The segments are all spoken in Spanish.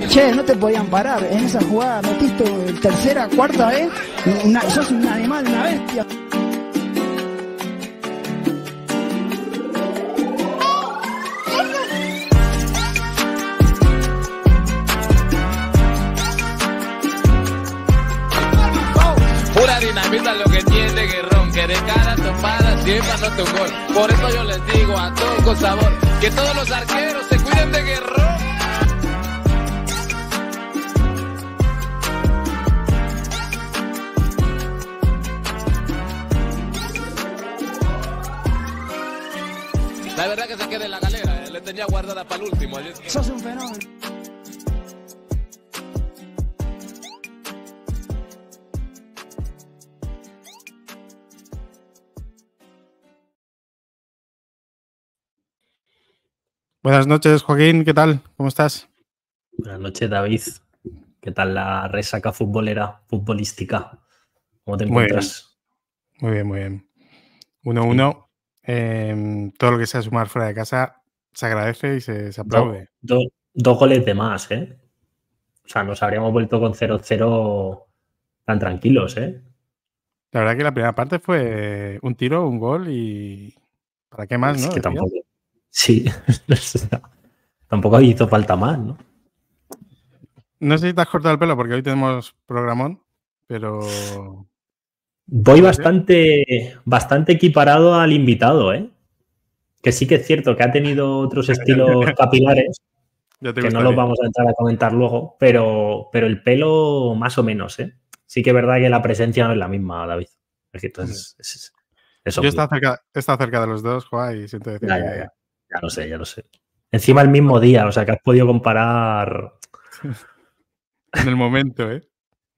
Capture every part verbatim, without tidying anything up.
Che, no te podían parar. En esa jugada metiste tercera, cuarta vez. Una, sos un animal, una bestia. Pura dinamita lo que tiene Guerrón, que de cara topada siempre anota un gol. Por eso yo les digo a todos con sabor, que todos los arqueros se cuiden de Guerrón. La verdad que se quede en la galera, eh, le tenía guardada para el último. Sos un fenómeno. Buenas noches, Joaquín, ¿qué tal? ¿Cómo estás? Buenas noches, David. ¿Qué tal la resaca futbolera, futbolística? ¿Cómo te encuentras? Muy bien, muy bien. uno uno. Sí. Eh, todo lo que sea sumar fuera de casa se agradece y se, se aplaude. Do, do, dos goles de más, ¿eh? O sea, nos habríamos vuelto con cero cero tan tranquilos, ¿eh? La verdad que la primera parte fue un tiro, un gol y... ¿Para qué más, es no? Que tampoco... Sí, tampoco hizo falta más, ¿no? No sé si te has cortado el pelo porque hoy tenemos programón, pero... Voy bastante, bastante equiparado al invitado, ¿eh? Que sí que es cierto que ha tenido otros estilos capilares, que no los vamos a entrar a comentar luego, pero, pero el pelo más o menos, ¿eh? Sí que es verdad que la presencia no es la misma, David. Entonces, es, es, es Yo he estado, cerca, he estado cerca de los dos, Juan, y siento decir ya, que... ya, ya. Ya lo sé, ya lo sé. Encima el mismo día, o sea que has podido comparar... en el momento, ¿eh?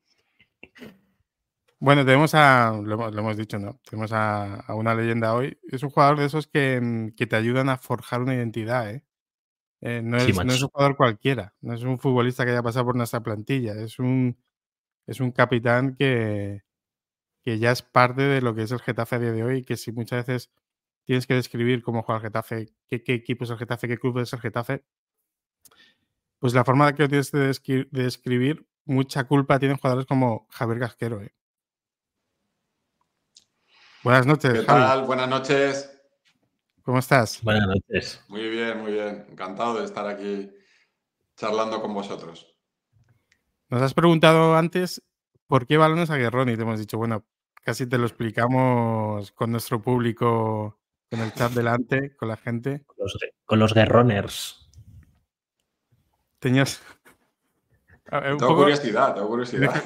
Bueno, tenemos a, lo hemos, lo hemos dicho, ¿no? Tenemos a, a una leyenda hoy. Es un jugador de esos que, que te ayudan a forjar una identidad, ¿eh? eh no, es, sí, no es un jugador cualquiera, no es un futbolista que haya pasado por nuestra plantilla, es un, es un capitán que, que ya es parte de lo que es el Getafe a día de hoy y que si muchas veces tienes que describir cómo juega el Getafe, qué, qué equipo es el Getafe, qué club es el Getafe, pues la forma que lo tienes de, descri de describir, mucha culpa tienen jugadores como Javier Casquero, ¿eh? Buenas noches, ¿Qué Javi? tal? Buenas noches. ¿Cómo estás? Buenas noches. Muy bien, muy bien. Encantado de estar aquí charlando con vosotros. Nos has preguntado antes por qué balones a Guerrón y te hemos dicho, bueno, casi te lo explicamos con nuestro público, con el chat delante, con la gente. Con los, con los Guerroners. Tenías... Un tengo poco... curiosidad, tengo curiosidad.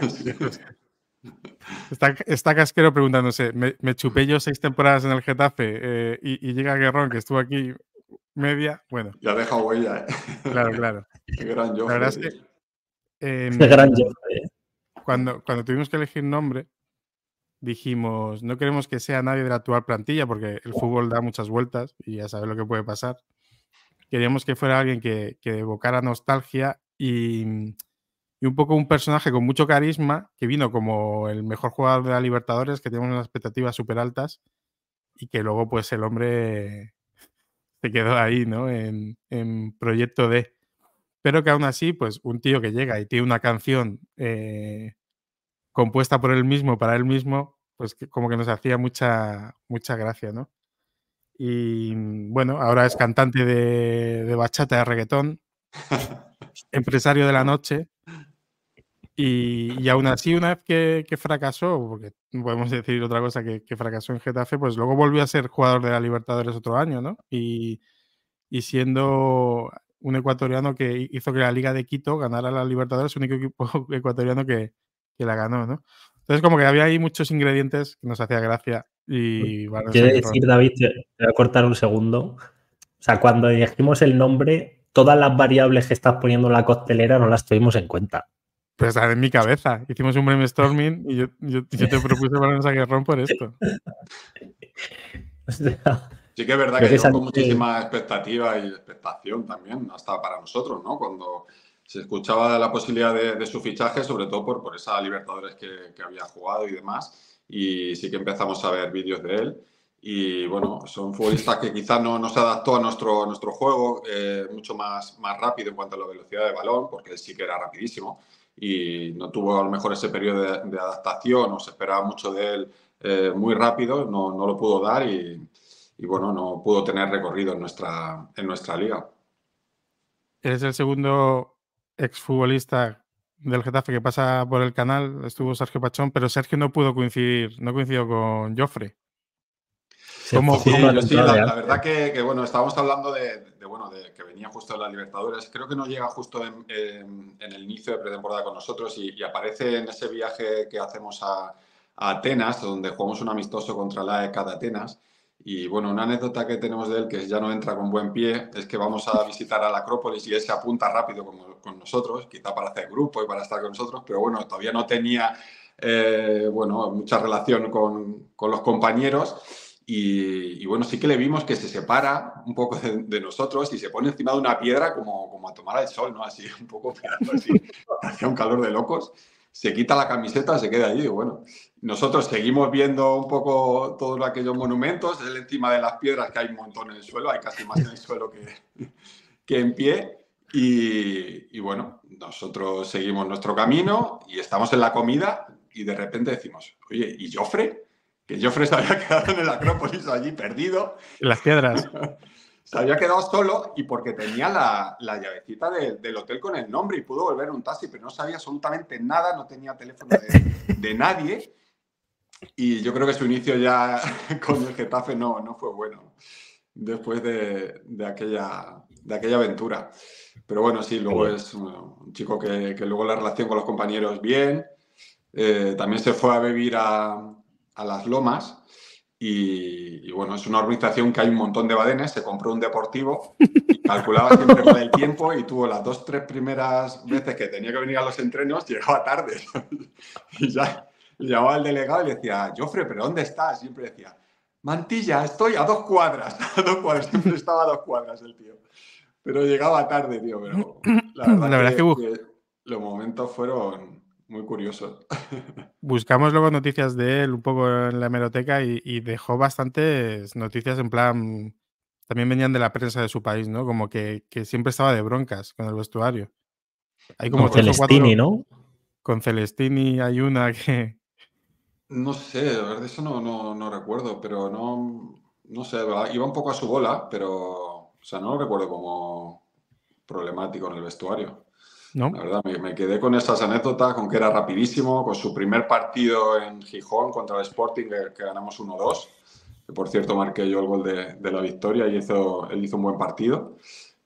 Está, está Casquero preguntándose, ¿me, me chupé yo seis temporadas en el Getafe eh, y, y llega Guerrón, que estuvo aquí media? Bueno. Ya ha dejado huella, ¿eh? Claro, claro. Qué gran Joffrey. La verdad es que... Eh, Qué gran Joffrey. Cuando, cuando tuvimos que elegir nombre, dijimos, no queremos que sea nadie de la actual plantilla, porque el fútbol da muchas vueltas y ya sabes lo que puede pasar. Queríamos que fuera alguien que, que evocara nostalgia y... Y un poco un personaje con mucho carisma, que vino como el mejor jugador de la Libertadores, que teníamos unas expectativas súper altas, y que luego pues el hombre se quedó ahí, ¿no? En, en Proyecto D. Pero que aún así, pues un tío que llega y tiene una canción eh, compuesta por él mismo, para él mismo, pues que como que nos hacía mucha, mucha gracia, ¿no? Y bueno, ahora es cantante de, de bachata, de reggaetón, empresario de la noche. Y, y aún así, una vez que, que fracasó, porque no podemos decir otra cosa que, que fracasó en Getafe, pues luego volvió a ser jugador de la Libertadores otro año, ¿no? Y, y siendo un ecuatoriano que hizo que la Liga de Quito ganara la Libertadores, único equipo ecuatoriano que, que la ganó, ¿no? Entonces, como que había ahí muchos ingredientes que nos hacía gracia. Y bueno, quiero decir, David, te voy a cortar un segundo. O sea, cuando dijimos el nombre, todas las variables que estás poniendo en la costelera no las tuvimos en cuenta. Pues están en mi cabeza. Hicimos un brainstorming y yo, yo, yo te propuse balones a Guerrón por esto. Sí que es verdad que llegó con muchísima expectativa y expectación también, hasta para nosotros, ¿no? Cuando se escuchaba la posibilidad de, de su fichaje, sobre todo por, por esa Libertadores que, que había jugado y demás. Y sí que empezamos a ver vídeos de él. Y bueno, son futbolistas que quizás no, no se adaptó a nuestro, a nuestro juego, eh, mucho más, más rápido en cuanto a la velocidad de balón, porque él sí que era rapidísimo y no tuvo a lo mejor ese periodo de, de adaptación o se esperaba mucho de él eh, muy rápido, no, no lo pudo dar y, y bueno, no pudo tener recorrido en nuestra, en nuestra liga. Eres el segundo exfutbolista del Getafe que pasa por el canal, estuvo Sergio Pachón, pero Sergio no pudo coincidir, no coincidió con Jofre. ¿Cómo, sí, cómo? Yo sí, la, la verdad que, que, bueno, estábamos hablando de, de, bueno, de que venía justo de la Libertadores. Creo que no llega justo en, en, en el inicio de pretemporada con nosotros y, y aparece en ese viaje que hacemos a, a Atenas, donde jugamos un amistoso contra la A E K de Atenas. Y bueno, una anécdota que tenemos de él, que ya no entra con buen pie, es que vamos a visitar a la Acrópolis y él se apunta rápido con, con nosotros, quizá para hacer grupo y para estar con nosotros, pero bueno, todavía no tenía eh, bueno, mucha relación con, con los compañeros. Y, y bueno, sí que le vimos que se separa un poco de, de nosotros y se pone encima de una piedra como, como a tomar el sol, ¿no? Así, un poco mirando así, hacía un calor de locos. Se quita la camiseta, se queda allí y bueno, nosotros seguimos viendo un poco todos aquellos monumentos, él encima de las piedras, que hay un montón en el suelo, hay casi más en el suelo que, que en pie. Y, y bueno, nosotros seguimos nuestro camino y estamos en la comida y de repente decimos, oye, ¿y Jofre? Que Jofre se había quedado en el Acrópolis allí perdido. En las piedras. Se había quedado solo y porque tenía la, la llavecita de, del hotel con el nombre y pudo volver un taxi, pero no sabía absolutamente nada, no tenía teléfono de, de nadie. Y yo creo que su inicio ya con el Getafe no, no fue bueno después de, de, aquella, de aquella aventura. Pero bueno, sí, luego es bueno, un chico que, que luego la relación con los compañeros bien. Eh, también se fue a vivir a... a Las Lomas y, y bueno, es una organización que hay un montón de badenes, se compró un deportivo y calculaba siempre con el tiempo y tuvo las dos, tres primeras veces que tenía que venir a los entrenos, llegaba tarde y ya llamaba al delegado y le decía, Jofre, ¿pero dónde estás? Siempre decía, Mantilla, estoy a dos cuadras, a dos cuadras, siempre estaba a dos cuadras el tío, pero llegaba tarde, tío, pero la verdad, la verdad que, que, que los momentos fueron muy curioso. Buscamos luego noticias de él un poco en la hemeroteca y, y dejó bastantes noticias en plan... También venían de la prensa de su país, ¿no? Como que, que siempre estaba de broncas con el vestuario. Hay como con Celestini, ¿no? Con Celestini hay una que... No sé, la verdad eso no, no, no recuerdo, pero no... No sé, iba un poco a su bola, pero... O sea, no lo recuerdo como problemático en el vestuario. ¿No? La verdad, me, me quedé con esas anécdotas, con que era rapidísimo, con su primer partido en Gijón contra el Sporting, que, que ganamos uno dos, que por cierto marqué yo el gol de, de la victoria y hizo, él hizo un buen partido.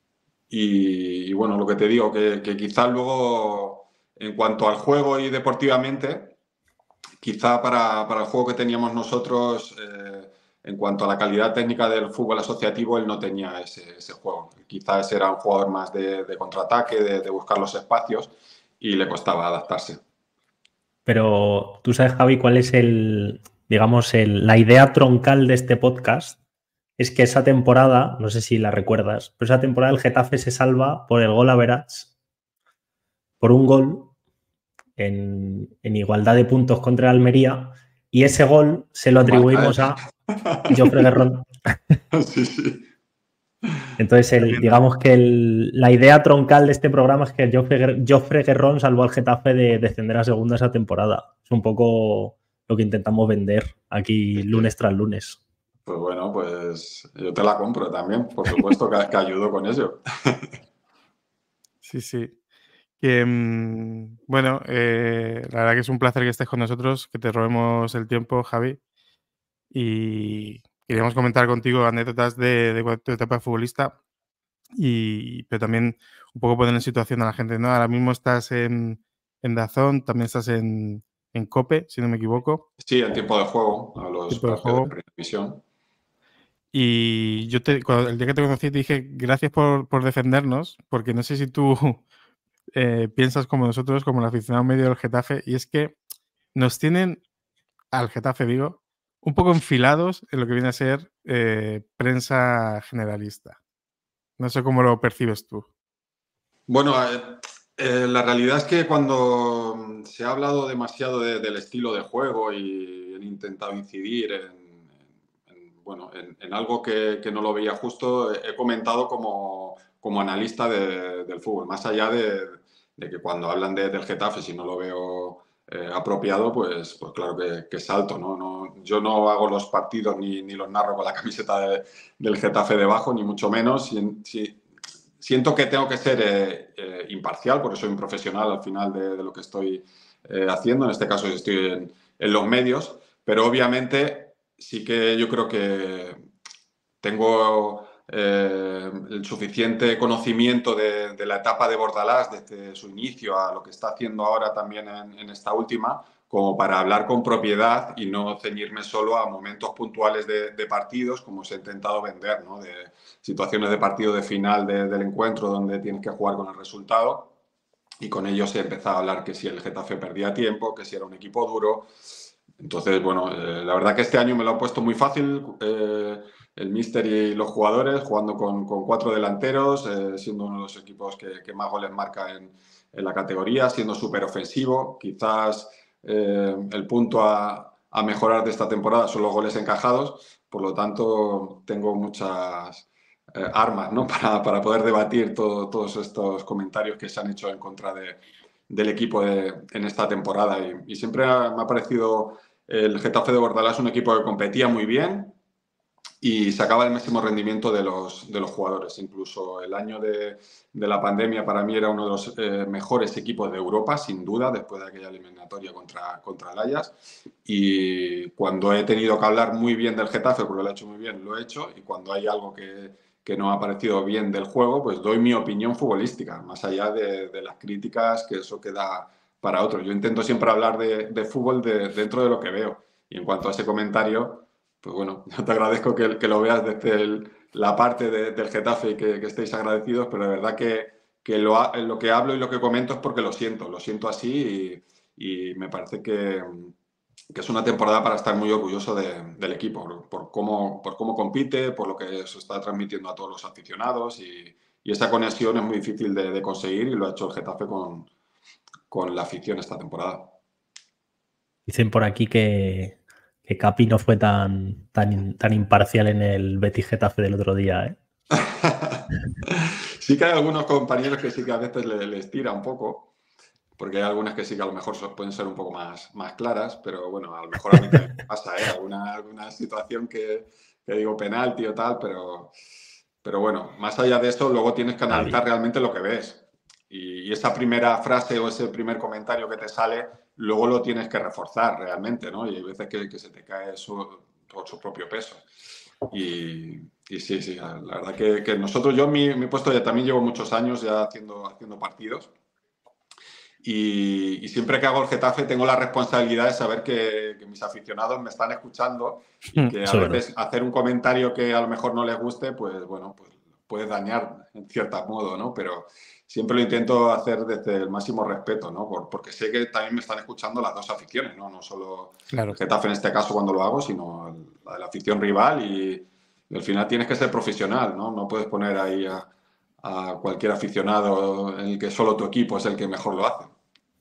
Y, y bueno, lo que te digo, que, que quizás luego, en cuanto al juego y deportivamente, quizá para, para el juego que teníamos nosotros... Eh, en cuanto a la calidad técnica del fútbol asociativo, él no tenía ese, ese juego. Quizás era un jugador más de, de contraataque, de, de buscar los espacios y le costaba adaptarse. Pero tú sabes, Javi, cuál es el, digamos, el, la idea troncal de este podcast. Es que esa temporada, no sé si la recuerdas, pero esa temporada el Getafe se salva por el gol average, por un gol en, en igualdad de puntos contra Almería, y ese gol se lo atribuimos a Jofre Guerrón. Sí, sí. Entonces, el, digamos que el, la idea troncal de este programa es que Jofre, Jofre Guerrón salvó al Getafe de descender a segunda esa temporada. Es un poco lo que intentamos vender aquí lunes tras lunes. Pues bueno, pues yo te la compro también, por supuesto que, que ayudo con ello. Sí, sí. Que, bueno, eh, la verdad que es un placer que estés con nosotros, que te robemos el tiempo, Javi. Y queríamos comentar contigo anécdotas de, de tu etapa de futbolista, y, pero también un poco poner en situación a la gente, ¿no? Ahora mismo estás en, en DAZN, también estás en, en COPE, si no me equivoco. Sí, en tiempo de juego, a los tiempo de juego. De televisión. Y yo te, cuando, el día que te conocí te dije gracias por, por defendernos, porque no sé si tú eh, piensas como nosotros, como el aficionado medio del Getafe, y es que nos tienen, al Getafe digo, un poco enfilados en lo que viene a ser eh, prensa generalista. No sé cómo lo percibes tú. Bueno, eh, eh, la realidad es que cuando se ha hablado demasiado de, del estilo de juego y han intentado incidir en bueno, en, en algo que, que no lo veía justo, he comentado como, como analista de, del fútbol, más allá de, de que cuando hablan de, del Getafe, si no lo veo eh, apropiado, pues, pues claro que, que salto, ¿no? No, yo no hago los partidos ni, ni los narro con la camiseta de, del Getafe debajo, ni mucho menos. Si, si, siento que tengo que ser eh, eh, imparcial, porque soy un profesional al final de, de lo que estoy eh, haciendo, en este caso estoy en, en los medios, pero obviamente sí que yo creo que tengo eh, el suficiente conocimiento de, de la etapa de Bordalás desde su inicio a lo que está haciendo ahora también en, en esta última, como para hablar con propiedad y no ceñirme solo a momentos puntuales de, de partidos, como se ha intentado vender, ¿no? De situaciones de partido de final de, del encuentro donde tienes que jugar con el resultado, y con ello se empezaba a hablar que si el Getafe perdía tiempo, que si era un equipo duro. Entonces, bueno, eh, la verdad que este año me lo ha puesto muy fácil eh, el míster y los jugadores, jugando con, con cuatro delanteros, eh, siendo uno de los equipos que, que más goles marca en, en la categoría, siendo súper ofensivo. Quizás eh, el punto a, a mejorar de esta temporada son los goles encajados, por lo tanto tengo muchas eh, armas, ¿no? para, para poder debatir todo, todos estos comentarios que se han hecho en contra de, del equipo de, en esta temporada. Y, y siempre ha, me ha parecido el Getafe de Bordalás un equipo que competía muy bien y sacaba el máximo rendimiento de los, de los jugadores. Incluso el año de, de la pandemia para mí era uno de los eh, mejores equipos de Europa, sin duda, después de aquella eliminatoria contra, contra el Ajax. Y cuando he tenido que hablar muy bien del Getafe, porque lo he hecho muy bien, lo he hecho. Y cuando hay algo que, que no ha parecido bien del juego, pues doy mi opinión futbolística, más allá de, de las críticas, que eso queda para otros. Yo intento siempre hablar de, de fútbol de, dentro de lo que veo. Y en cuanto a ese comentario, pues bueno, yo te agradezco que, que lo veas desde el, la parte de, del Getafe y que, que estéis agradecidos, pero de verdad que, que lo, lo que hablo y lo que comento es porque lo siento, lo siento así y, y me parece que, que es una temporada para estar muy orgulloso de, del equipo, por, por, cómo, por cómo compite, por lo que se está transmitiendo a todos los aficionados y, y esa conexión es muy difícil de, de conseguir y lo ha hecho el Getafe con, con la afición esta temporada. Dicen por aquí que, que Capi no fue tan, tan, tan imparcial en el Betis Getafe del otro día, ¿eh? Sí que hay algunos compañeros que sí que a veces les, les tira un poco, porque hay algunas que sí que a lo mejor pueden ser un poco más, más claras, pero bueno, a lo mejor a mí también me pasa, ¿eh? Alguna, alguna situación que, que digo penalti o tal, pero, pero bueno, más allá de eso, luego tienes que analizar realmente lo que ves. Y, y esa primera frase o ese primer comentario que te sale, luego lo tienes que reforzar realmente, ¿no? Y hay veces que, que se te cae su, por su propio peso. Y, y sí, sí, la verdad que, que nosotros, yo mi, mi puesto ya también llevo muchos años ya haciendo, haciendo partidos. Y, y siempre que hago el Getafe tengo la responsabilidad de saber que, que mis aficionados me están escuchando y que a Eso veces bueno. hacer un comentario que a lo mejor no les guste, pues bueno, pues puede dañar en cierto modo, ¿no? Pero siempre lo intento hacer desde el máximo respeto, ¿no? Por, porque sé que también me están escuchando las dos aficiones, ¿no? No solo claro. el Getafe en este caso cuando lo hago, sino el, la de la afición rival y, y al final tienes que ser profesional, ¿no? No puedes poner ahí a, a cualquier aficionado en el que solo tu equipo es el que mejor lo hace.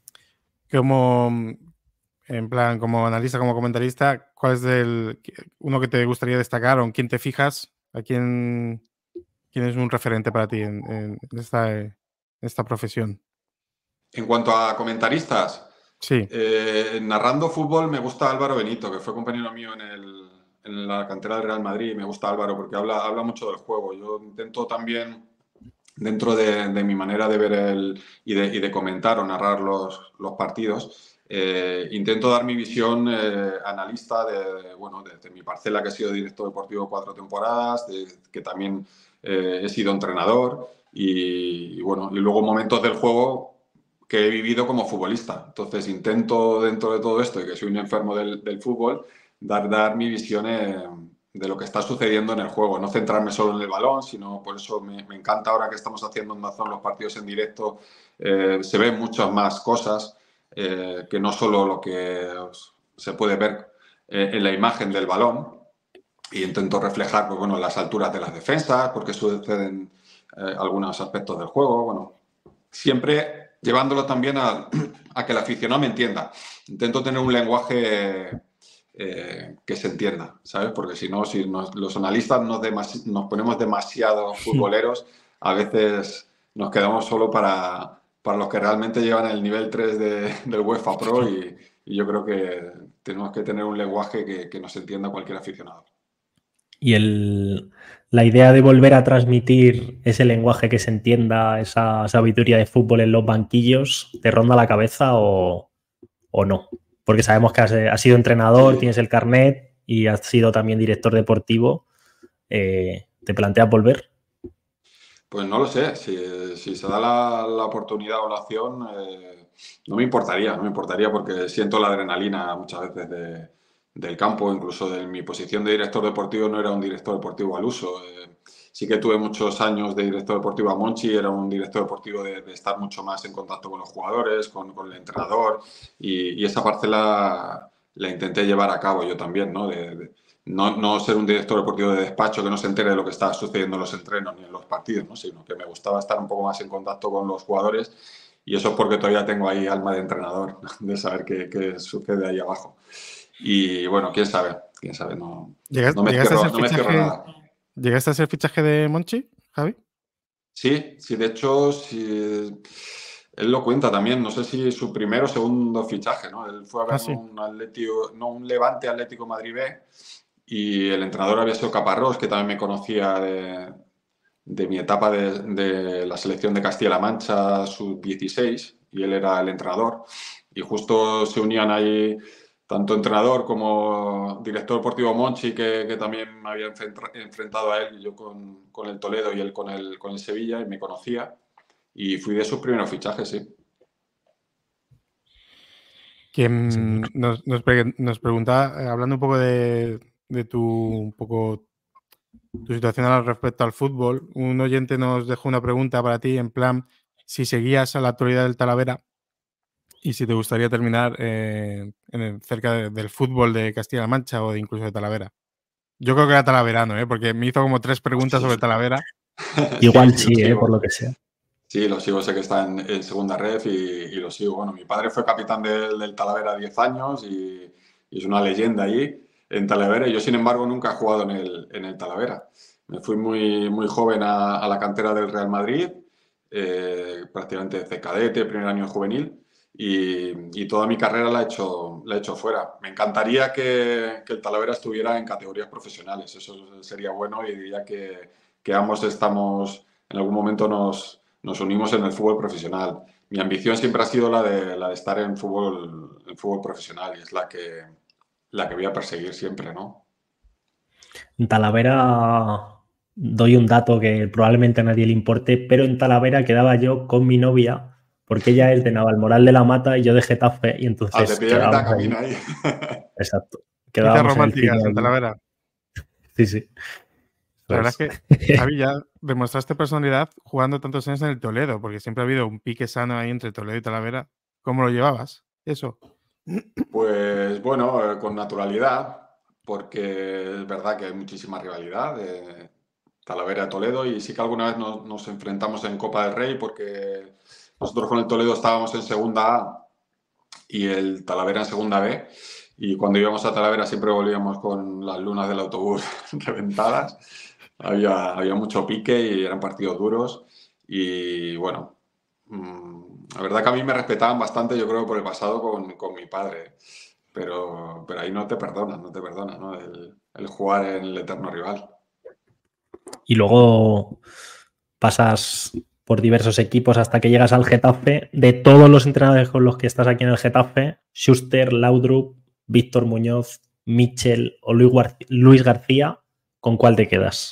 Como, en plan, como analista, como comentarista, ¿cuál es el uno que te gustaría destacar o en quién te fijas? ¿A quién, quién es un referente para ti en, en, esta, en esta profesión? En cuanto a comentaristas, sí. Eh, narrando fútbol me gusta Álvaro Benito, que fue compañero mío en, el, en la cantera del Real Madrid. Me gusta Álvaro porque habla, habla mucho del juego. Yo intento también, dentro de, de mi manera de ver el, y, de, y de comentar o narrar los, los partidos, eh, intento dar mi visión eh, analista de, bueno, de, de mi parcela, que he sido director deportivo cuatro temporadas, de, que también eh, he sido entrenador y, y, bueno, y luego momentos del juego que he vivido como futbolista. Entonces intento, dentro de todo esto, y que soy un enfermo del, del fútbol, dar, dar mi visión eh, de lo que está sucediendo en el juego. No centrarme solo en el balón, sino por eso me, me encanta ahora que estamos haciendo en Dazón los partidos en directo. Eh, se ven muchas más cosas eh, que no solo lo que se puede ver eh, en la imagen del balón. Y intento reflejar pues, bueno, las alturas de las defensas, porque suceden eh, algunos aspectos del juego. Bueno, siempre llevándolo también a, a que el aficionado me entienda. Intento tener un lenguaje eh, que se entienda, ¿sabes? Porque si no, si nos, los analistas nos, demasi- nos ponemos demasiado futboleros, a veces nos quedamos solo para, para los que realmente llevan el nivel tres de, del UEFA Pro y, y yo creo que tenemos que tener un lenguaje que, que nos entienda cualquier aficionado. Y el, la idea de volver a transmitir ese lenguaje que se entienda, esa sabiduría de fútbol en los banquillos, ¿te ronda la cabeza o, o no? Porque sabemos que has, has sido entrenador, sí. Tienes el carnet y has sido también director deportivo. Eh, ¿Te planteas volver? Pues no lo sé. Si, si se da la, la oportunidad o la opción, eh, no me importaría, no me importaría porque siento la adrenalina muchas veces de, del campo, incluso de mi posición de director deportivo no era un director deportivo al uso. Eh, sí que tuve muchos años de director deportivo a Monchi, era un director deportivo de, de estar mucho más en contacto con los jugadores, con, con el entrenador y, y esa parcela la intenté llevar a cabo yo también, ¿no? De, de, no, no ser un director deportivo de despacho que no se entere de lo que está sucediendo en los entrenos ni en los partidos, ¿no? Sino que me gustaba estar un poco más en contacto con los jugadores y eso es porque todavía tengo ahí alma de entrenador, de saber qué, qué sucede ahí abajo. Y bueno, quién sabe, quién sabe, no, ¿Llegaste, no, me, ¿llegaste cierro, a ser no me cierro nada. ¿Llegaste a ser fichaje de Monchi, Javi? Sí, sí, de hecho, sí, él lo cuenta también, no sé si su primero o segundo fichaje, ¿no? Él fue a ver ah, sí. un, Atlético, no, un Levante Atlético Madrid B y el entrenador había sido Caparrós, que también me conocía de, de mi etapa de, de la selección de Castilla-La Mancha sub dieciséis y él era el entrenador y justo se unían ahí tanto entrenador como director deportivo Monchi, que, que también me había enfrentado a él, yo con, con el Toledo y él con el, con el Sevilla, y me conocía. Y fui de sus primeros fichajes, sí. Quien sí. nos, nos, pre nos preguntaba, hablando un poco de, de tu, un poco, tu situación al respecto al fútbol, un oyente nos dejó una pregunta para ti, en plan, si seguías a la actualidad del Talavera y si te gustaría terminar eh, en el, cerca de, del fútbol de Castilla-La Mancha o de incluso de Talavera. Yo creo que era talaverano, ¿eh? Porque me hizo como tres preguntas sobre Talavera. Igual sí, sí eh, por lo que sea. Sí, lo sigo, sé que está en, en segunda ref y, y lo sigo. Bueno, mi padre fue capitán del, del Talavera diez años y, y es una leyenda ahí en Talavera. Y yo, sin embargo, nunca he jugado en el, en el Talavera. Me fui muy, muy joven a, a la cantera del Real Madrid, eh, prácticamente de cadete, primer año juvenil. Y, y toda mi carrera la he hecho, la he hecho fuera. Me encantaría que, que el Talavera estuviera en categorías profesionales. Eso sería bueno y diría que, que ambos estamos, en algún momento nos, nos unimos en el fútbol profesional. Mi ambición siempre ha sido la de, la de estar en fútbol, en fútbol profesional y es la que, la que voy a perseguir siempre, ¿no? En Talavera doy un dato que probablemente a nadie le importe, pero en Talavera quedaba yo con mi novia porque ella es de Navalmoral de la Mata y yo de Getafe y entonces ah, te pilla mitad camino ahí. Exacto. Quedábamos románticas en, en Talavera. Sí, sí. La verdad es que, Javi, ya demostraste personalidad jugando tantos años en el Toledo, porque siempre ha habido un pique sano ahí entre Toledo y Talavera. ¿Cómo lo llevabas? Eso. Pues bueno, eh, con naturalidad, porque es verdad que hay muchísima rivalidad de Talavera a Toledo y sí que alguna vez nos, nos enfrentamos en Copa del Rey porque nosotros con el Toledo estábamos en segunda A y el Talavera en segunda B y cuando íbamos a Talavera siempre volvíamos con las lunas del autobús reventadas. Había, había mucho pique y eran partidos duros y bueno, mmm, la verdad que a mí me respetaban bastante, yo creo, por el pasado con, con mi padre, pero, pero ahí no te perdonan, no te perdonan, ¿no? El, el jugar en el eterno rival. Y luego pasas por diversos equipos hasta que llegas al Getafe. De todos los entrenadores con los que estás aquí en el Getafe, Schuster, Laudrup, Víctor Muñoz, Michel o Luis García, ¿con cuál te quedas?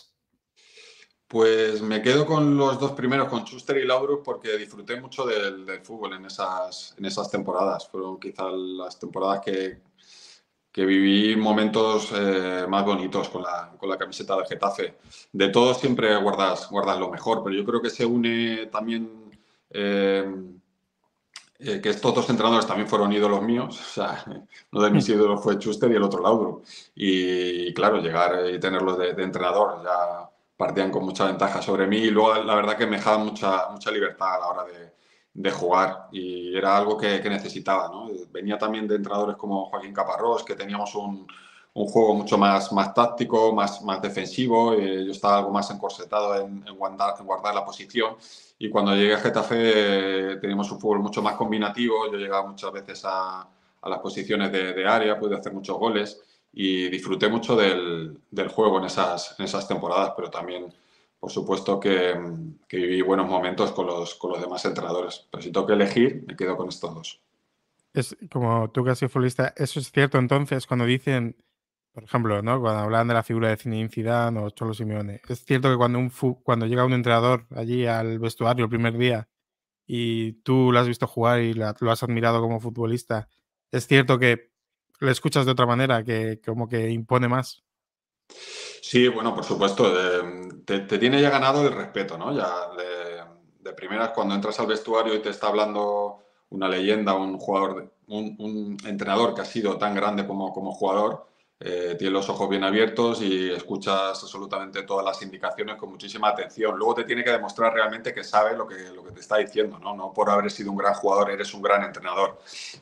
Pues me quedo con los dos primeros, con Schuster y Laudrup, porque disfruté mucho del, del fútbol en esas, en esas temporadas. Fueron quizás las temporadas que, que viví momentos eh, más bonitos con la, con la camiseta del Getafe. De todos siempre guardas, guardas lo mejor, pero yo creo que se une también eh, eh, que estos dos entrenadores también fueron ídolos míos. O sea, uno de mis ídolos fue Schuster y el otro Laudrup. Y, y claro, llegar y tenerlos de, de entrenador ya partían con mucha ventaja sobre mí y luego la verdad que me dejaban mucha, mucha libertad a la hora de, de jugar y era algo que, que necesitaba, ¿no? Venía también de entrenadores como Joaquín Caparrós, que teníamos un, un juego mucho más, más táctico, más, más defensivo, eh, yo estaba algo más encorsetado en, en, guardar, en guardar la posición y cuando llegué a Getafe eh, teníamos un fútbol mucho más combinativo, yo llegaba muchas veces a, a las posiciones de, de área, pude hacer muchos goles y disfruté mucho del, del juego en esas, en esas temporadas, pero también por supuesto que, que viví buenos momentos con los, con los demás entrenadores. Pero si tengo que elegir, me quedo con estos dos. Es como tú que has sido futbolista, eso es cierto entonces cuando dicen, por ejemplo, ¿no? Cuando hablan de la figura de Zinedine Zidane o Cholo Simeone, es cierto que cuando, un fu cuando llega un entrenador allí al vestuario el primer día y tú lo has visto jugar y la, lo has admirado como futbolista, es cierto que le escuchas de otra manera, que como que impone más. Sí, bueno, por supuesto. Eh, te, te tiene ya ganado el respeto, ¿no? Ya de, de primeras, cuando entras al vestuario y te está hablando una leyenda, un jugador, un, un entrenador que ha sido tan grande como, como jugador, eh, tiene los ojos bien abiertos y escuchas absolutamente todas las indicaciones con muchísima atención. Luego te tiene que demostrar realmente que sabe lo que, lo que te está diciendo, ¿no? No por haber sido un gran jugador eres un gran entrenador.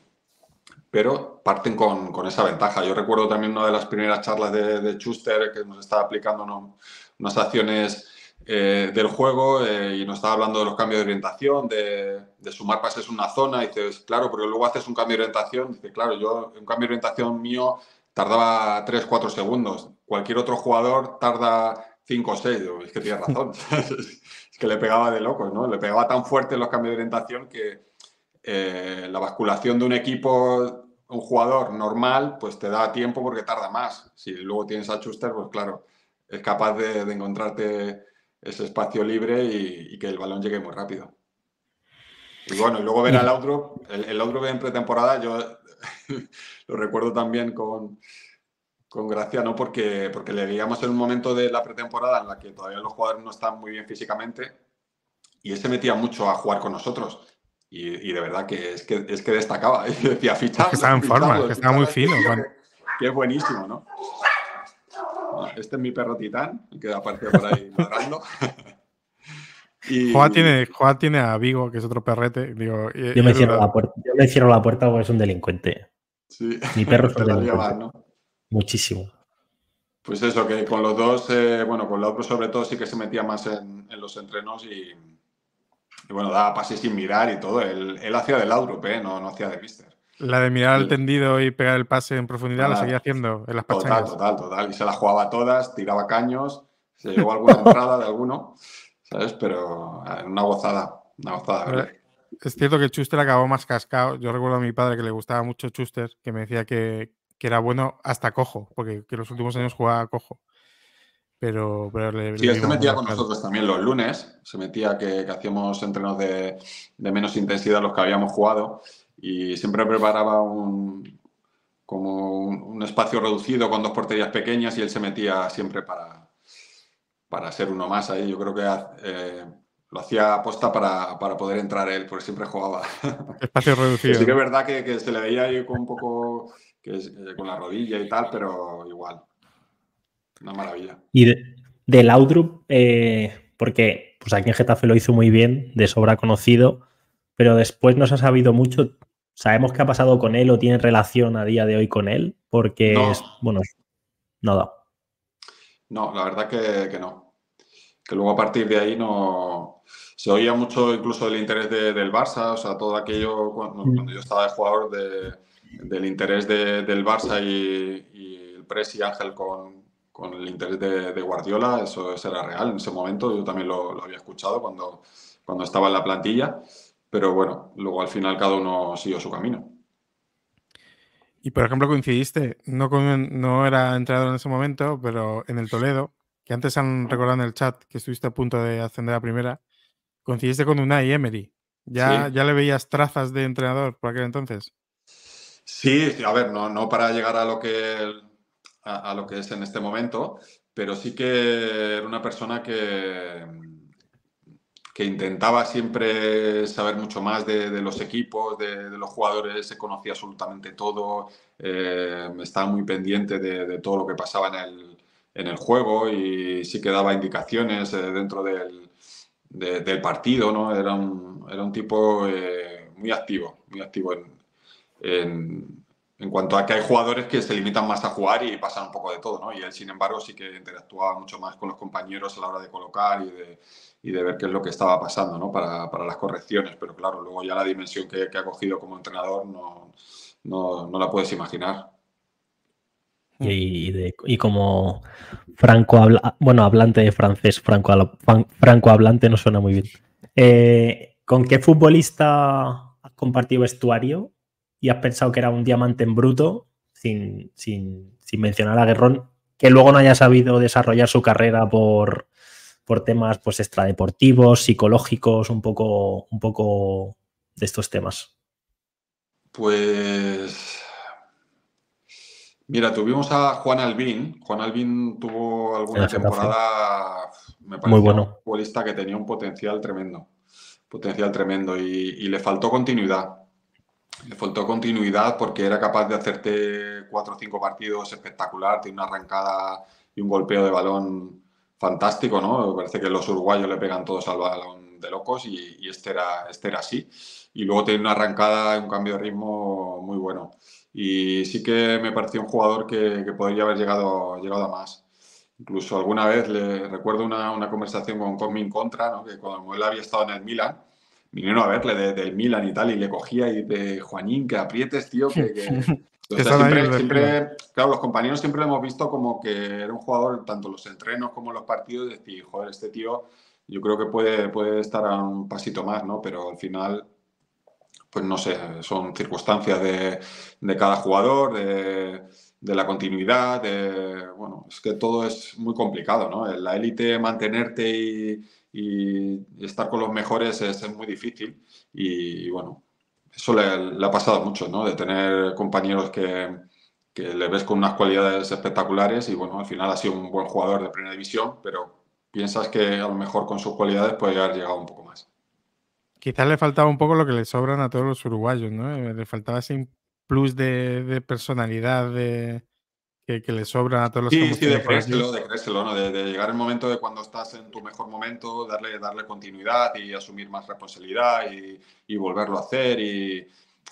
Pero parten con, con esa ventaja. Yo recuerdo también una de las primeras charlas de, de Schuster que nos estaba aplicando uno, unas acciones eh, del juego eh, y nos estaba hablando de los cambios de orientación, de, de sumar pases en una zona. Y dices, claro, porque luego haces un cambio de orientación. Dice, claro, yo un cambio de orientación mío tardaba tres cuatro segundos. Cualquier otro jugador tarda cinco o seis. Es que tienes razón. Es que le pegaba de locos, ¿no? Le pegaba tan fuerte en los cambios de orientación que eh, la basculación de un equipo, un jugador normal, pues te da tiempo porque tarda más. Si luego tienes a Schuster, pues claro, es capaz de, de encontrarte ese espacio libre y, y que el balón llegue muy rápido. Y bueno, y luego ver al Laudrup, el, el Laudrup en pretemporada, yo lo recuerdo también con, con gracia, ¿no? Porque, porque le veíamos en un momento de la pretemporada en la que todavía los jugadores no están muy bien físicamente y él se metía mucho a jugar con nosotros. Y, y de verdad que es que, es que destacaba. Y decía, fichado. Es que estaba en forma, que estaba muy fino. Que, que es buenísimo, ¿no? Este es mi perro Titán, que aparece por ahí ladrando. Y... Joa, tiene, Joa tiene a Vigo, que es otro perrete. Digo, y, yo, me cierro la puerta, yo me cierro la puerta porque es un delincuente. Sí. Mi perro es un delincuente. Más, ¿no? Muchísimo. Pues eso, que con los dos, eh, bueno, con Laudrup sobre todo sí que se metía más en, en los entrenos y, y bueno, daba pases sin mirar y todo. Él, él hacía de Laudrup, ¿eh? No, no hacía de Mister. La de mirar al tendido y pegar el pase en profundidad, la seguía haciendo en las pachangas. Total, total, total. Y se las jugaba todas, tiraba caños, se llevó alguna entrada de alguno, ¿sabes? Pero una gozada, una gozada. ¿Verdad? Es cierto que Schuster acabó más cascado. Yo recuerdo a mi padre que le gustaba mucho Schuster, que me decía que, que era bueno hasta cojo, porque que los últimos años jugaba cojo. Pero, pero le, sí, le él se metía con nosotros también los lunes, se metía que, que hacíamos entrenos de, de menos intensidad los que habíamos jugado y siempre preparaba un, como un, un espacio reducido con dos porterías pequeñas y él se metía siempre para, para ser uno más ahí. Yo creo que eh, lo hacía aposta para, para poder entrar él, porque siempre jugaba. Espacio reducido. Sí que es verdad que, que se le veía ahí con un poco que es, eh, con la rodilla y tal, pero igual. Una maravilla. Y de, de Laudrup, eh, porque pues aquí en Getafe lo hizo muy bien, de sobra conocido, pero después no se ha sabido mucho. ¿Sabemos qué ha pasado con él o tiene relación a día de hoy con él? Porque, no. es, bueno, nada. No, la verdad que, que no. Que luego a partir de ahí no... Se oía mucho incluso del interés de, del Barça, o sea, todo aquello, cuando, mm. cuando yo estaba de jugador, de, del interés de, del Barça y, y el Presi Ángel con, con el interés de, de Guardiola, eso, eso era real en ese momento, yo también lo, lo había escuchado cuando, cuando estaba en la plantilla. Pero bueno, luego al final cada uno siguió su camino. Y por ejemplo coincidiste, no, con, no era entrenador en ese momento, pero en el Toledo, que antes han recordado en el chat que estuviste a punto de ascender a primera, coincidiste con Unai Emery. ¿Ya, sí. ¿Ya le veías trazas de entrenador por aquel entonces? Sí, a ver, no, no para llegar a lo que, a, a lo que es en este momento, pero sí que era una persona que... que intentaba siempre saber mucho más de, de los equipos, de, de los jugadores, se conocía absolutamente todo, eh, estaba muy pendiente de, de todo lo que pasaba en el, en el juego y sí que daba indicaciones eh, dentro del, de, del partido, ¿no? Era un, era un tipo eh, muy activo, muy activo en, en, en cuanto a que hay jugadores que se limitan más a jugar y pasan un poco de todo, ¿no? Y él, sin embargo, sí que interactuaba mucho más con los compañeros a la hora de colocar y de, y de ver qué es lo que estaba pasando, ¿no? Para, para las correcciones. Pero claro, luego ya la dimensión que, que ha cogido como entrenador no, no, no la puedes imaginar. Y, de, y como franco habla, bueno, hablante de francés, franco, franco hablante no suena muy bien. Eh, ¿Con qué futbolista has compartido vestuario y has pensado que era un diamante en bruto, sin, sin, sin mencionar a Guerrón, que luego no haya sabido desarrollar su carrera por, por temas pues extradeportivos, psicológicos, un poco, un poco de estos temas? Pues mira, tuvimos a Juan Albín. Juan Albín tuvo alguna temporada, me parecía muy bueno. Un futbolista que tenía un potencial tremendo, potencial tremendo y, y le faltó continuidad. Le faltó continuidad porque era capaz de hacerte cuatro o cinco partidos espectacular, tiene una arrancada y un golpeo de balón fantástico, ¿no? Me parece que los uruguayos le pegan todos al balón de locos y, y este, era, este era así. Y luego tiene una arrancada y un cambio de ritmo muy bueno. Y sí que me pareció un jugador que, que podría haber llegado, llegado a más. Incluso alguna vez le recuerdo una, una conversación con Cosmin Contra, ¿no? Que cuando él había estado en el Milan, vinieron a verle de, del Milan y tal, y le cogía y de Juanín, que aprietes, tío, que... que... O sea, siempre, siempre, claro, los compañeros siempre lo hemos visto como que era un jugador, tanto en los entrenos como en los partidos, de decir, joder, este tío yo creo que puede, puede estar a un pasito más, ¿no? Pero al final, pues no sé, son circunstancias de, de cada jugador, de, de la continuidad, de, bueno, es que todo es muy complicado, ¿no? En la élite mantenerte y, y estar con los mejores es, es muy difícil y, y bueno, eso le, le ha pasado mucho, ¿no? De tener compañeros que, que le ves con unas cualidades espectaculares y bueno, al final ha sido un buen jugador de primera división, pero piensas que a lo mejor con sus cualidades puede haber llegado un poco más. Quizás le faltaba un poco lo que le sobran a todos los uruguayos, ¿no? Le faltaba ese plus de, de personalidad de, que, que le sobran a todos los sí, que hemos sí, de tenido por aquí. creérselo, de creérselo, ¿no? De, de llegar el momento de cuando estás en tu mejor momento, darle, darle continuidad y asumir más responsabilidad y, y volverlo a hacer y,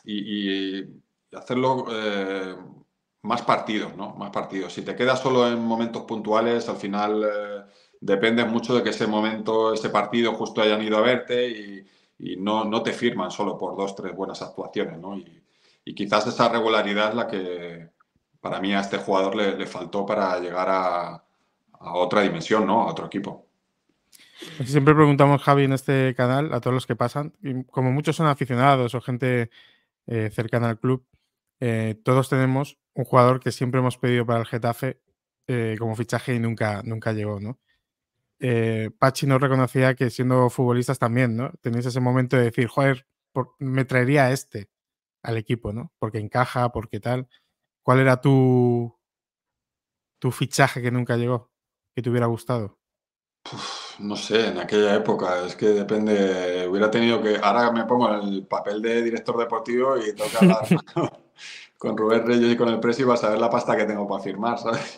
y, y hacerlo eh, más partidos, ¿no? Más partidos. Si te quedas solo en momentos puntuales, al final eh, dependes mucho de que ese momento, ese partido justo hayan ido a verte y, y no, no te firman solo por dos, tres buenas actuaciones, ¿no? Y, y quizás esa regularidad es la que para mí a este jugador le, le faltó para llegar a, a otra dimensión, ¿no? A otro equipo. Siempre preguntamos, Javi, en este canal, a todos los que pasan, y como muchos son aficionados o gente eh, cercana al club, eh, todos tenemos un jugador que siempre hemos pedido para el Getafe eh, como fichaje y nunca, nunca llegó, ¿no? Eh, Pachi nos reconocía que siendo futbolistas también, ¿no? Tenéis ese momento de decir, joder, por, me traería a este al equipo, ¿no? Porque encaja, porque tal. ¿Cuál era tu, tu fichaje que nunca llegó? Que te hubiera gustado. Uf, no sé, en aquella época, es que depende. Hubiera tenido que. Ahora me pongo en el papel de director deportivo y tengo que hablar con Rubén Reyes y con el Presi para saber la pasta que tengo para firmar, ¿sabes?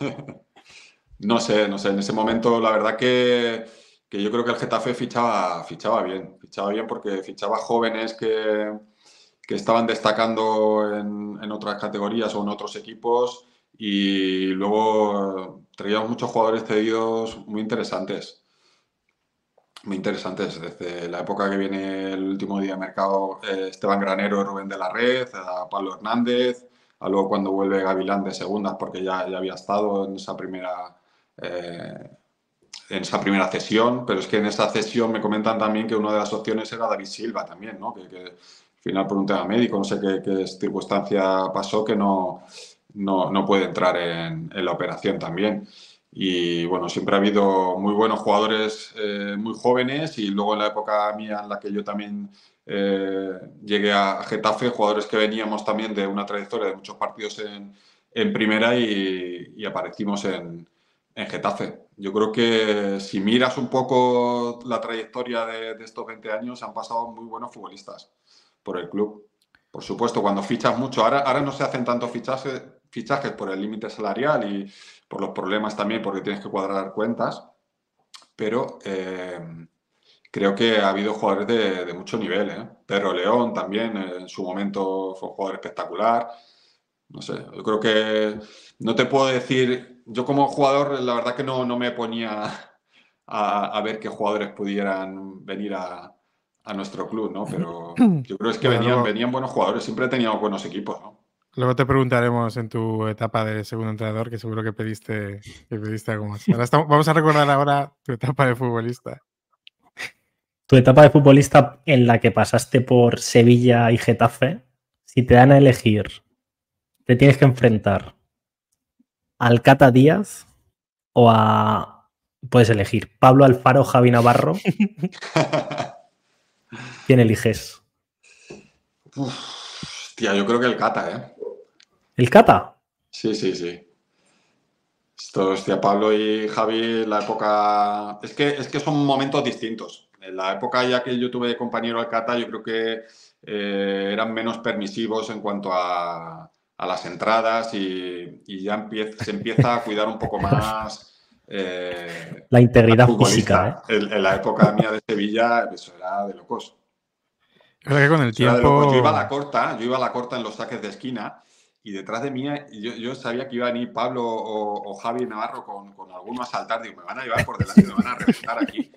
No sé, no sé. En ese momento, la verdad que, que yo creo que el Getafe fichaba, fichaba bien. Fichaba bien porque fichaba jóvenes que, que estaban destacando en, en otras categorías o en otros equipos y luego traíamos muchos jugadores cedidos muy interesantes. Muy interesantes. Desde la época que viene el último día de mercado, eh, Esteban Granero, Rubén de la Red, a Pablo Hernández, a luego cuando vuelve Gavilán de segundas porque ya, ya había estado en esa primera eh, en esa primera cesión, pero es que en esa cesión me comentan también que una de las opciones era David Silva también, ¿no? Que, que al final por un tema médico, no sé qué, qué circunstancia pasó, que no, no, no puede entrar en, en la operación también. Y bueno, siempre ha habido muy buenos jugadores eh, muy jóvenes y luego en la época mía en la que yo también eh, llegué a Getafe, jugadores que veníamos también de una trayectoria de muchos partidos en, en primera y, y aparecimos en, en Getafe. Yo creo que si miras un poco la trayectoria de, de estos veinte años, han pasado muy buenos futbolistas por el club. Por supuesto, cuando fichas mucho, ahora, ahora no se hacen tantos fichajes, fichajes por el límite salarial y por los problemas también, porque tienes que cuadrar cuentas, pero eh, creo que ha habido jugadores de, de mucho nivel, ¿eh? Pedro León también, eh, en su momento fue un jugador espectacular. No sé, yo creo que no te puedo decir, yo como jugador la verdad que no, no me ponía a, a ver qué jugadores pudieran venir a, a nuestro club, ¿no? Pero yo creo es que bueno, venían, luego, venían buenos jugadores, siempre teníamos buenos equipos, ¿no? Luego te preguntaremos en tu etapa de segundo entrenador, que seguro que pediste, que pediste algo más. Ahora estamos, vamos a recordar ahora tu etapa de futbolista. Tu etapa de futbolista en la que pasaste por Sevilla y Getafe, si te dan a elegir, te tienes que enfrentar al Cata Díaz o a... Puedes elegir Pablo Alfaro o Javi Navarro. ¿Quién eliges? Uf, hostia, yo creo que el Cata, ¿eh? ¿El Cata? Sí, sí, sí. Esto, hostia, Pablo y Javi, la época... Es que, es que son momentos distintos. En la época ya que yo tuve de compañero al Cata, yo creo que eh, eran menos permisivos en cuanto a, a las entradas y, y ya empieza, se empieza a cuidar un poco más eh, la integridad física. ¿eh? En, en la época mía de Sevilla, eso era de locos. Creo que con el eso tiempo... Era de locos. Yo iba a la corta, yo iba a la corta en los saques de esquina. Y detrás de mí, yo, yo sabía que iba a venir Pablo o, o Javi Navarro con, con alguno a saltar. Digo, me van a llevar por delante, me van a reventar aquí.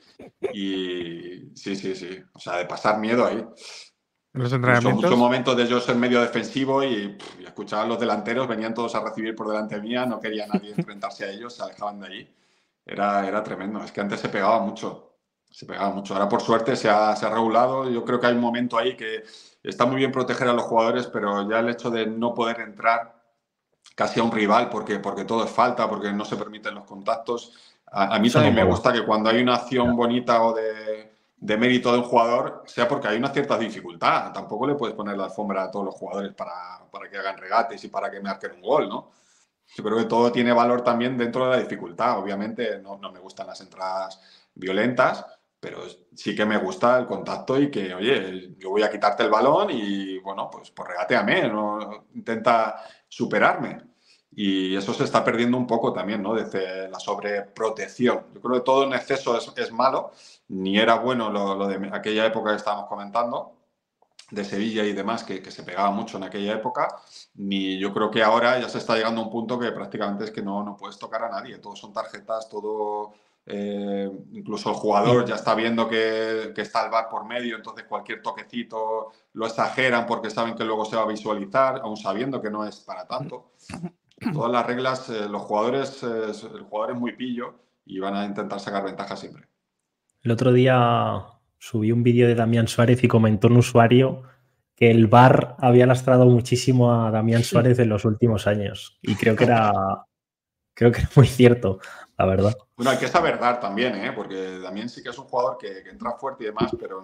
Y sí, sí, sí. O sea, de pasar miedo ahí. ¿En los entrenamientos? Muchos momentos de yo ser medio defensivo y, pff, y escuchaba a los delanteros, venían todos a recibir por delante mía, no quería nadie enfrentarse a ellos, se alejaban de allí. Era, era tremendo. Es que antes se pegaba mucho. Se pegaba mucho. Ahora, por suerte, se ha, se ha regulado. Yo creo que hay un momento ahí que está muy bien proteger a los jugadores, pero ya el hecho de no poder entrar casi a un rival porque, porque todo es falta, porque no se permiten los contactos. A, a mí Eso también no me gusta que cuando hay una acción bonita o de, de mérito de un jugador, sea porque hay una cierta dificultad. Tampoco le puedes poner la alfombra a todos los jugadores para, para que hagan regates y para que marquen un gol, ¿no? Yo creo que todo tiene valor también dentro de la dificultad. Obviamente no, no me gustan las entradas violentas, pero sí que me gusta el contacto y que, oye, yo voy a quitarte el balón y, bueno, pues, pues regateame, ¿no? Intenta superarme. Y eso se está perdiendo un poco también, ¿no? Desde la sobreprotección. Yo creo que todo en exceso es, es malo. Ni era bueno lo, lo de aquella época que estábamos comentando, de Sevilla y demás, que, que se pegaba mucho en aquella época, ni yo creo que ahora ya se está llegando a un punto que prácticamente es que no, no puedes tocar a nadie. Todos son tarjetas, todo... Eh, incluso el jugador ya está viendo que, que está el V A R por medio, entonces cualquier toquecito lo exageran porque saben que luego se va a visualizar, aún sabiendo que no es para tanto. Todas las reglas, eh, los jugadores, eh, el jugador es muy pillo y van a intentar sacar ventaja siempre. El otro día subí un vídeo de Damián Suárez y comentó un usuario que el V A R había lastrado muchísimo a Damián Suárez en los últimos años. Y creo que era, creo que era muy cierto, la verdad. Bueno, hay que saber dar también, ¿eh? Porque Damián sí que es un jugador que, que entra fuerte y demás, pero,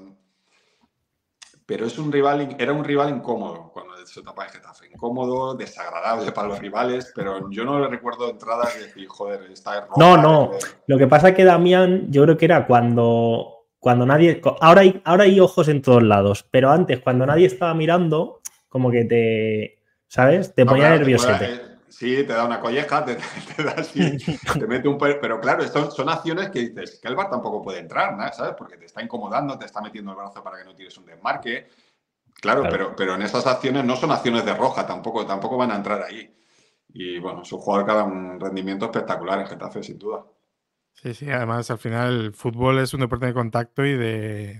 pero es un rival, era un rival incómodo cuando se etapa de Getafe. Incómodo, desagradable para los rivales, pero yo no le recuerdo entradas de decir, joder, está roja. No, no. De... Lo que pasa es que Damián, yo creo que era cuando, cuando nadie... Ahora hay, ahora hay ojos en todos lados, pero antes, cuando nadie estaba mirando, como que te... ¿Sabes? Te no, ponía claro, nerviosete. Te puede, sí, te da una colleja, te, te da así, te mete un... Pero claro, son, son acciones que dices que el V A R tampoco puede entrar, ¿no? ¿Sabes? Porque te está incomodando, te está metiendo el brazo para que no tires un desmarque. Claro, claro. Pero, pero en esas acciones no son acciones de roja, tampoco, tampoco van a entrar ahí. Y bueno, es un jugador que da un rendimiento espectacular en Getafe, sin duda. Sí, sí, además al final el fútbol es un deporte de contacto y de,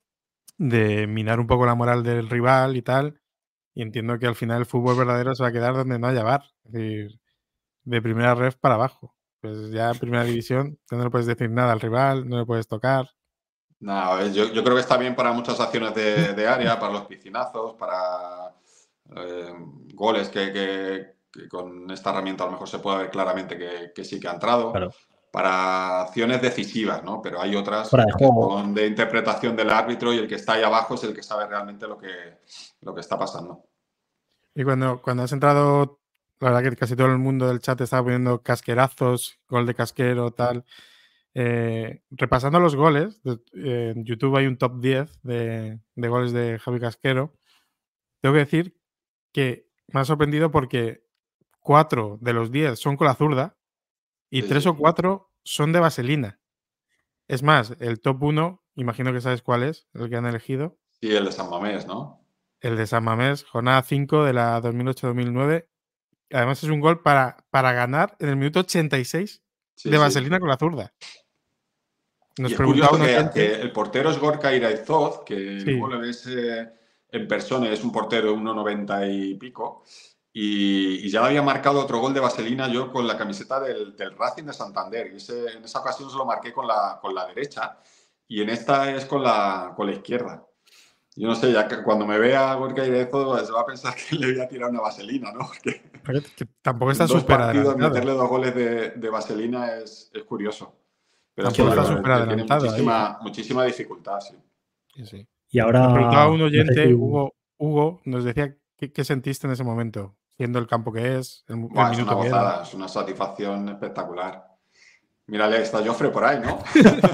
de minar un poco la moral del rival y tal. Y entiendo que al final el fútbol verdadero se va a quedar donde no haya V A R. Es decir, de primera ref para abajo. Pues ya en primera división no le puedes decir nada al rival, no le puedes tocar. No, yo, yo creo que está bien para muchas acciones de, de área, para los piscinazos, para eh, goles que, que, que con esta herramienta a lo mejor se puede ver claramente que, que sí que ha entrado. Claro. Para acciones decisivas, ¿no? Pero hay otras que son de interpretación del árbitro y el que está ahí abajo es el que sabe realmente lo que, lo que está pasando. Y cuando, cuando has entrado, la verdad que casi todo el mundo del chat estaba poniendo casquerazos, gol de casquero, tal. Eh, repasando los goles, eh, en YouTube hay un top diez de, de goles de Javi Casquero. Tengo que decir que me ha sorprendido porque cuatro de los diez son con la zurda y sí, tres sí. o cuatro son de vaselina. Es más, el top uno imagino que sabes cuál es, el que han elegido. Sí, el de San Mamés, ¿no? El de San Mamés, jornada cinco de la dos mil ocho dos mil nueve. Además es un gol para, para ganar en el minuto ochenta y seis sí, de Vaselina sí. con la zurda. Nos y es curioso que, que el portero es Gorka Iraizoz, que sí. luego le ves eh, en persona, es un portero de uno noventa y pico, y, y ya había marcado otro gol de Vaselina yo con la camiseta del, del Racing de Santander, y ese, en esa ocasión se lo marqué con la, con la derecha, y en esta es con la, con la izquierda. Yo no sé, ya que cuando me vea Gorka Iraizoz se va a pensar que le voy a tirar una Vaselina, ¿no? Porque que tampoco está súper adelantado. Meterle dos goles de, de Vaselina es, es curioso. Pero sí, está súper adelantado. Tiene muchísima, muchísima dificultad, sí. Sí, sí. Y ahora... Nos preguntaba un oyente, si... Hugo, Hugo, nos decía ¿qué, qué sentiste en ese momento, siendo el campo que es, el, Buah, el es minuto una que gozada, era. Es una satisfacción espectacular. Mírale, está Jofre por ahí, ¿no?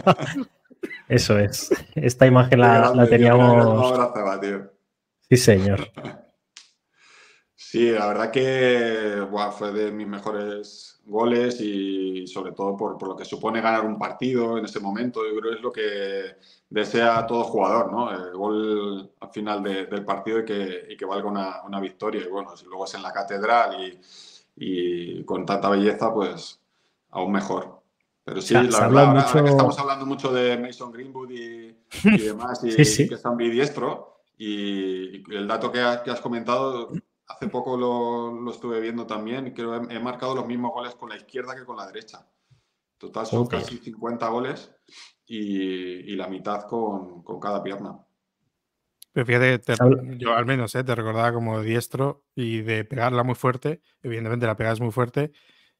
Eso es. Esta imagen la, grande, la teníamos... Abrazaba, tío. Sí, señor. Sí, la verdad que buah, fue de mis mejores goles y sobre todo por, por lo que supone ganar un partido en ese momento. Yo creo que es lo que desea todo jugador, ¿no? El gol al final de, del partido y que, y que valga una, una victoria. Y bueno, si luego es en la catedral y, y con tanta belleza, pues aún mejor. Pero sí, o sea, la verdad, ahora, mucho... ahora que estamos hablando mucho de Mason Greenwood y, y demás, y, sí, sí. y que es tan bidiestro, y, y el dato que, ha, que has comentado... Hace poco lo, lo estuve viendo también y creo que he marcado los mismos goles con la izquierda que con la derecha. Total son okay. casi cincuenta goles y, y la mitad con, con cada pierna. Pero fíjate, te, yo al menos ¿eh? te recordaba como diestro y de pegarla muy fuerte. Evidentemente la pegas muy fuerte,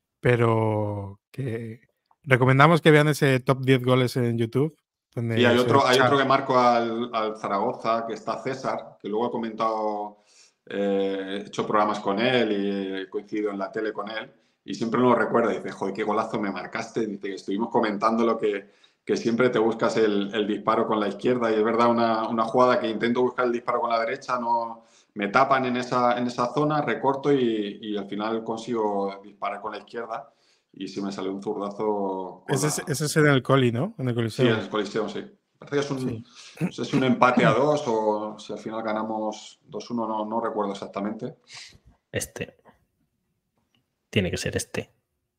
pero que recomendamos que vean ese top diez goles en YouTube. Y hay otro, hay otro que marco al, al Zaragoza, que está César, que luego he comentado... Eh, he hecho programas con él y he coincidido en la tele con él y siempre lo recuerda. Dice, joder, qué golazo me marcaste. Dice que estuvimos comentando lo que, que siempre te buscas el, el disparo con la izquierda y es verdad, una, una jugada que intento buscar el disparo con la derecha, no me tapan en esa, en esa zona, recorto y, y al final consigo disparar con la izquierda y si me sale un zurdazo... Ese, la... ese es en el Coli, ¿no? En el Coliseo. Sí, en el Coliseo, sí. Parece que es un, sí. no sé si un empate a dos o si al final ganamos dos uno, no, no recuerdo exactamente. Este. Tiene que ser este.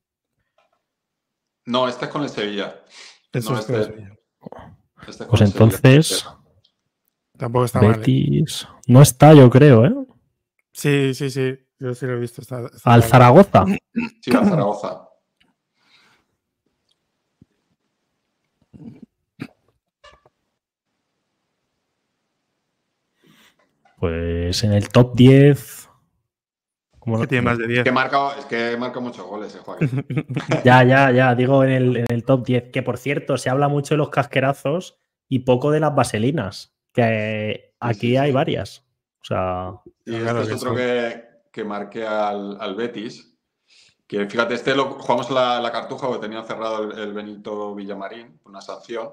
No, este es con el Sevilla. Eso no, es este, con el Sevilla. Este es pues entonces... Sevilla. Tampoco está Betis... mal. ¿eh? No está, yo creo, ¿eh? Sí, sí, sí. Yo sí lo he visto. Está, está ¿Al Zaragoza? Sí, al Zaragoza. Pues en el top diez... ¿Cómo no tiene más de diez? Es que marca, es que marca muchos goles, eh, Joaquín. ya, ya, ya. Digo en el, en el top diez. Que por cierto, se habla mucho de los casquerazos y poco de las vaselinas. Que aquí sí, sí, hay sí. varias. O sea. Y este es otro que, que marqué al, al Betis. Que fíjate, este lo jugamos la, la Cartuja porque tenía cerrado el, el Benito Villamarín por una sanción.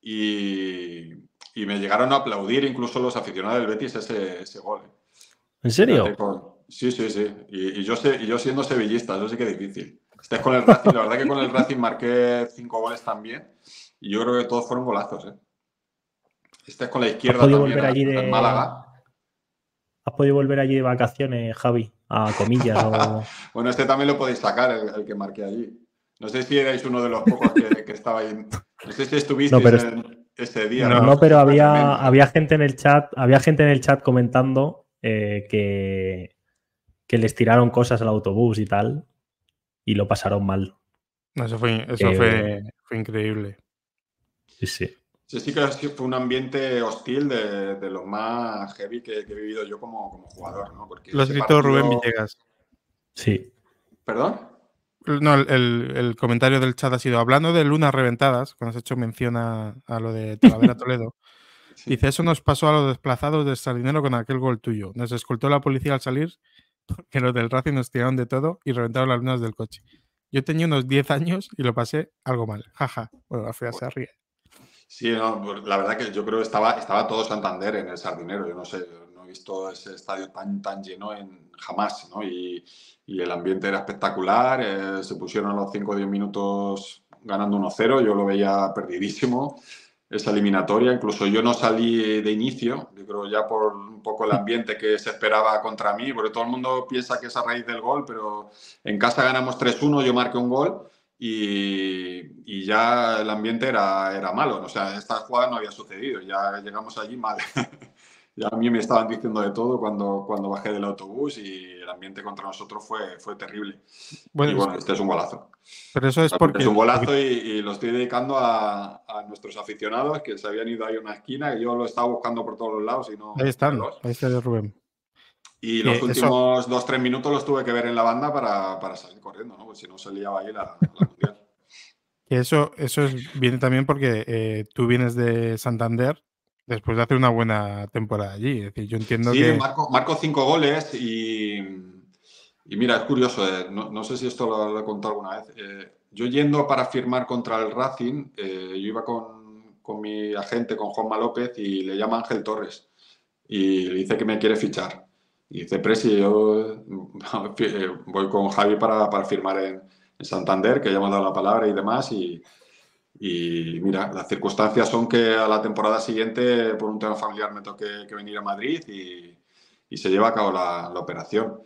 Y. Y me llegaron a aplaudir incluso los aficionados del Betis ese, ese gol. ¿En serio? Con... Sí, sí, sí. Y, y, yo sé, y yo siendo sevillista, eso sí que es difícil. Este es con el Racing. La verdad que con el Racing marqué cinco goles también. Y yo creo que todos fueron golazos. ¿eh? Este es con la izquierda también. Volver allí de... en Málaga. ¿Has podido volver allí de vacaciones, Javi? A comillas. o... Bueno, este también lo podéis sacar, el, el que marqué allí. No sé si erais uno de los pocos que, que estaba ahí. No sé si estuvisteis no, pero... en... Ese día, no, no, no, pero había, había gente en el chat, había gente en el chat comentando eh, que, que les tiraron cosas al autobús y tal, y lo pasaron mal. No, eso fue, eso eh, fue, fue increíble. Sí, sí. Sí, sí que fue un ambiente hostil de, de los más heavy que, que he vivido yo como, como jugador, ¿no? Porque lo has escrito partido... Rubén Villegas. Sí. ¿Perdón? No, el, el comentario del chat ha sido hablando de lunas reventadas, cuando has hecho mención a, a lo de Talavera Toledo. Sí. Dice, eso nos pasó a los desplazados del Sardinero con aquel gol tuyo. Nos escoltó la policía al salir porque los del Racing nos tiraron de todo y reventaron las lunas del coche. Yo tenía unos diez años y lo pasé algo mal. Jaja. Bueno, la fea se ríe. Sí, no, la verdad que yo creo que estaba, estaba todo Santander en el Sardinero. Yo no sé, no he visto ese estadio tan, tan lleno en jamás, ¿no? Y, y el ambiente era espectacular. Eh, se pusieron a los cinco o diez minutos ganando uno cero. Yo lo veía perdidísimo. esa eliminatoria. Incluso yo no salí de inicio, yo creo ya por un poco el ambiente que se esperaba contra mí, porque todo el mundo piensa que es a raíz del gol, pero en casa ganamos tres uno, yo marqué un gol y, y ya el ambiente era, era malo. O sea, esta jugada no había sucedido, ya llegamos allí mal. Ya a mí me estaban diciendo de todo cuando, cuando bajé del autobús y el ambiente contra nosotros fue, fue terrible. Bueno, y bueno, este es un golazo. Pero eso es porque... Es un golazo y, y lo estoy dedicando a, a nuestros aficionados que se habían ido ahí a una esquina y yo lo estaba buscando por todos los lados y no... Ahí están, ahí está Rubén. Y los últimos eso... dos, tres minutos los tuve que ver en la banda para, para salir corriendo, ¿no? Porque si no se liaba ahí la, la mundial. Eso, eso es, viene también porque eh, tú vienes de Santander después de hacer una buena temporada allí. Es decir, yo entiendo sí, que... marco, marco cinco goles y, y mira, es curioso, eh, no, no sé si esto lo, lo he contado alguna vez. Eh, yo yendo para firmar contra el Racing, eh, yo iba con, con mi agente, con Juanma López, y le llama Ángel Torres y le dice que me quiere fichar. Y dice, Presi, yo voy con Javi para, para firmar en, en Santander, que ya hemos dado la palabra y demás, y... Y mira, las circunstancias son que a la temporada siguiente, por un tema familiar, me toqué que venir a Madrid y, y se lleva a cabo la, la operación.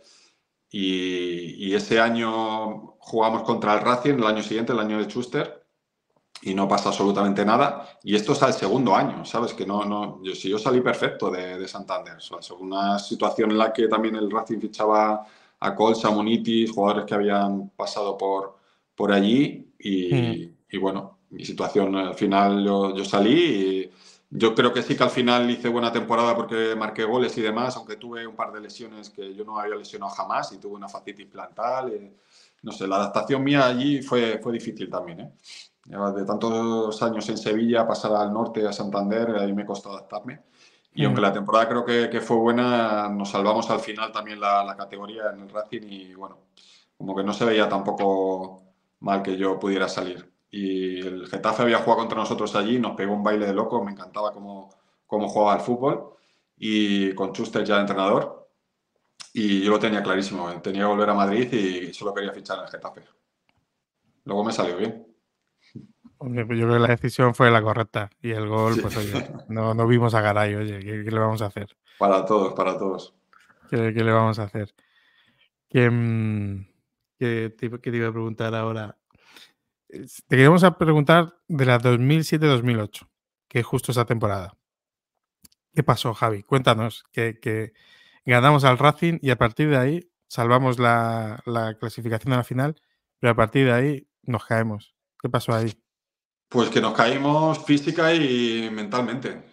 Y, y ese año jugamos contra el Racing, el año siguiente, el año de Schuster, y no pasa absolutamente nada. Y esto es al segundo año, ¿sabes? Que no, no, yo, si yo salí perfecto de, de Santander. O sea, es una situación en la que también el Racing fichaba a Colsa, Munitis, jugadores que habían pasado por, por allí y, mm. y bueno... Mi situación, al final yo, yo salí y yo creo que sí que al final hice buena temporada porque marqué goles y demás, aunque tuve un par de lesiones que yo no había lesionado jamás y tuve una fascitis plantar. Y, no sé, la adaptación mía allí fue, fue difícil también, ¿eh? De tantos años en Sevilla, pasar al norte, a Santander, ahí me costó adaptarme. Y mm. aunque la temporada creo que, que fue buena, nos salvamos al final también la, la categoría en el Racing y bueno, como que no se veía tampoco mal que yo pudiera salir. Y el Getafe había jugado contra nosotros allí, nos pegó un baile de locos, me encantaba cómo, cómo jugaba al fútbol, y con Schuster ya de entrenador, y yo lo tenía clarísimo, tenía que volver a Madrid y solo quería fichar en el Getafe. Luego me salió bien. Yo creo que la decisión fue la correcta, y el gol, sí. pues oye, no, no vimos a Garay, oye, ¿qué, qué le vamos a hacer? Para todos, para todos. ¿Qué, qué le vamos a hacer? ¿Qué, qué, te, qué te iba a preguntar ahora? Te queremos preguntar de la dos mil siete dos mil ocho, que es justo esa temporada. ¿Qué pasó, Javi? Cuéntanos, que, que ganamos al Racing y a partir de ahí salvamos la, la clasificación a la final, pero a partir de ahí nos caemos. ¿Qué pasó ahí? Pues que nos caímos física y mentalmente.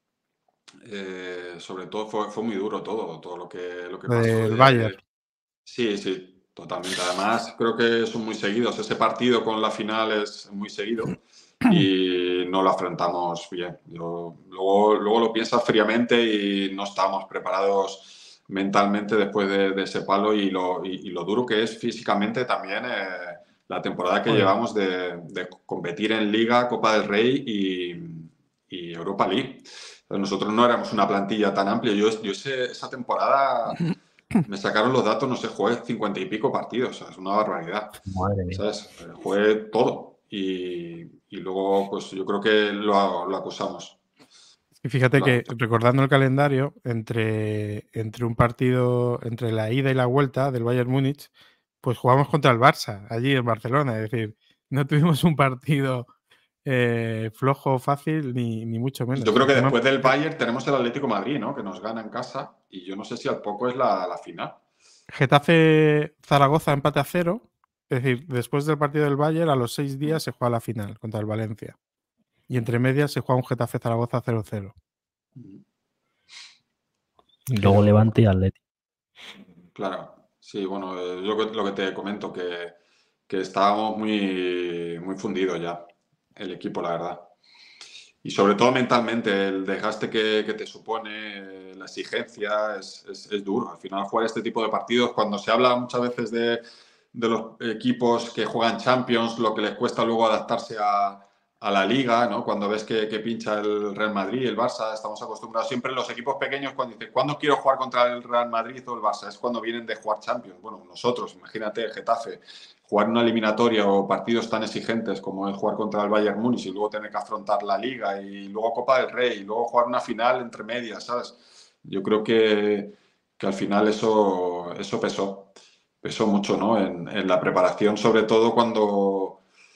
Eh, sobre todo fue, fue muy duro todo, todo lo que, lo que pasó. El Bayern. Sí, sí. Totalmente. Además, creo que son muy seguidos. Ese partido con la final es muy seguido y no lo afrontamos bien. Yo, luego, luego lo piensas fríamente y no estábamos preparados mentalmente después de, de ese palo y lo, y, y lo duro que es físicamente también eh, la temporada que Oye. llevamos de, de competir en Liga, Copa del Rey y, y Europa League. Nosotros no éramos una plantilla tan amplia. Yo, yo ese, esa temporada... Me sacaron los datos, no sé, jugué cincuenta y pico partidos, o sea, es una barbaridad. Madre mía. ¿Sabes? Jugué todo y, y luego, pues yo creo que lo, lo acusamos. Y fíjate claro. que, recordando el calendario, entre, entre un partido, entre la ida y la vuelta del Bayern Múnich, pues jugamos contra el Barça, allí en Barcelona. Es decir, no tuvimos un partido eh, flojo, fácil, ni, ni mucho menos. Yo creo que después del Bayern tenemos el Atlético de Madrid, ¿no? Que nos gana en casa y yo no sé si al poco es la, la final. Getafe-Zaragoza empate a cero. Es decir, después del partido del Bayern, a los seis días se juega la final contra el Valencia. Y entre medias se juega un Getafe-Zaragoza cero cero. Y luego Levante y Atleti. Claro. Sí, bueno, yo lo que te comento, que, que estábamos muy, muy fundidos ya, el equipo, la verdad. Y sobre todo mentalmente, el desgaste que, que te supone, la exigencia, es, es, es duro. Al final, jugar este tipo de partidos, cuando se habla muchas veces de, de los equipos que juegan Champions, lo que les cuesta luego adaptarse a, a la Liga, ¿no? Cuando ves que, que pincha el Real Madrid, el Barça, estamos acostumbrados siempre los equipos pequeños cuando dicen, ¿cuándo quiero jugar contra el Real Madrid o el Barça? Es cuando vienen de jugar Champions. Bueno, nosotros, imagínate el Getafe, jugar una eliminatoria o partidos tan exigentes como es jugar contra el Bayern Múnich y luego tener que afrontar la Liga y luego Copa del Rey y luego jugar una final entre medias, ¿sabes? Yo creo que, que al final eso, eso pesó, pesó mucho, ¿no? En, en la preparación, sobre todo cuando...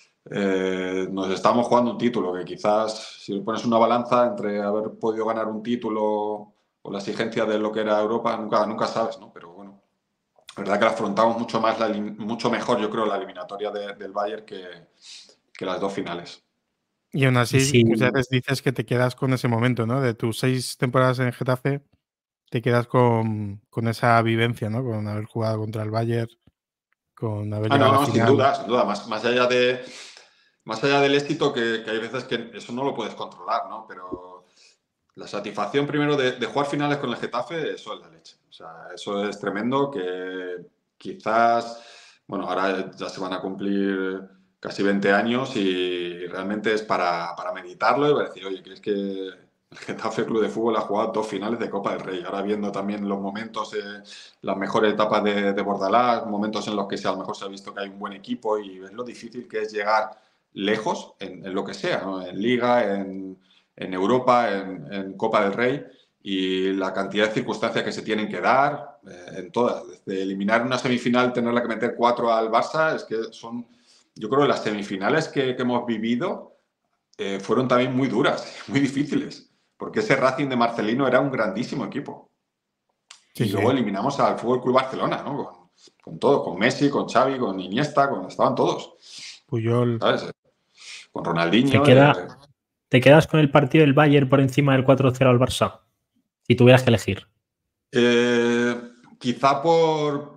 Eh, nos estamos jugando un título que quizás si le pones una balanza entre haber podido ganar un título o la exigencia de lo que era Europa, nunca, nunca sabes, ¿no? Pero bueno, la verdad que afrontamos mucho más, la, mucho mejor, yo creo, la eliminatoria de, del Bayern que, que las dos finales. Y aún así, sí. Muchas veces dices que te quedas con ese momento, ¿no? De tus seis temporadas en Getafe, te quedas con, con esa vivencia, ¿no? Con haber jugado contra el Bayern, con haber ah, llegado no, a la no, final. Sin duda, sin duda, más, más allá de... Más allá del éxito, que, que hay veces que eso no lo puedes controlar, ¿no? Pero la satisfacción primero de, de jugar finales con el Getafe, eso es la leche. O sea, eso es tremendo, que quizás, bueno, ahora ya se van a cumplir casi veinte años y realmente es para, para meditarlo y para decir, oye, que es que el Getafe Club de Fútbol ha jugado dos finales de Copa del Rey. Ahora viendo también los momentos, eh, las mejores etapas de, de Bordalás, momentos en los que a lo mejor se ha visto que hay un buen equipo y ves lo difícil que es llegar lejos en, en lo que sea, ¿no? En Liga, en, en Europa, en, en Copa del Rey y la cantidad de circunstancias que se tienen que dar eh, en todas. Desde eliminar una semifinal, tenerla que meter cuatro al Barça, es que son, yo creo que las semifinales que, que hemos vivido eh, fueron también muy duras, muy difíciles, porque ese Racing de Marcelino era un grandísimo equipo. Sí, y luego sí. eliminamos al Fútbol Club Barcelona, ¿no? Con, con todo, con Messi, con Xavi, con Iniesta, con, estaban todos. Puyol. ¿Sabes? Con Ronaldinho. ¿Te, queda, eh... ¿Te quedas con el partido del Bayern por encima del cuatro cero al Barça? Si tuvieras que elegir. Eh, quizá por...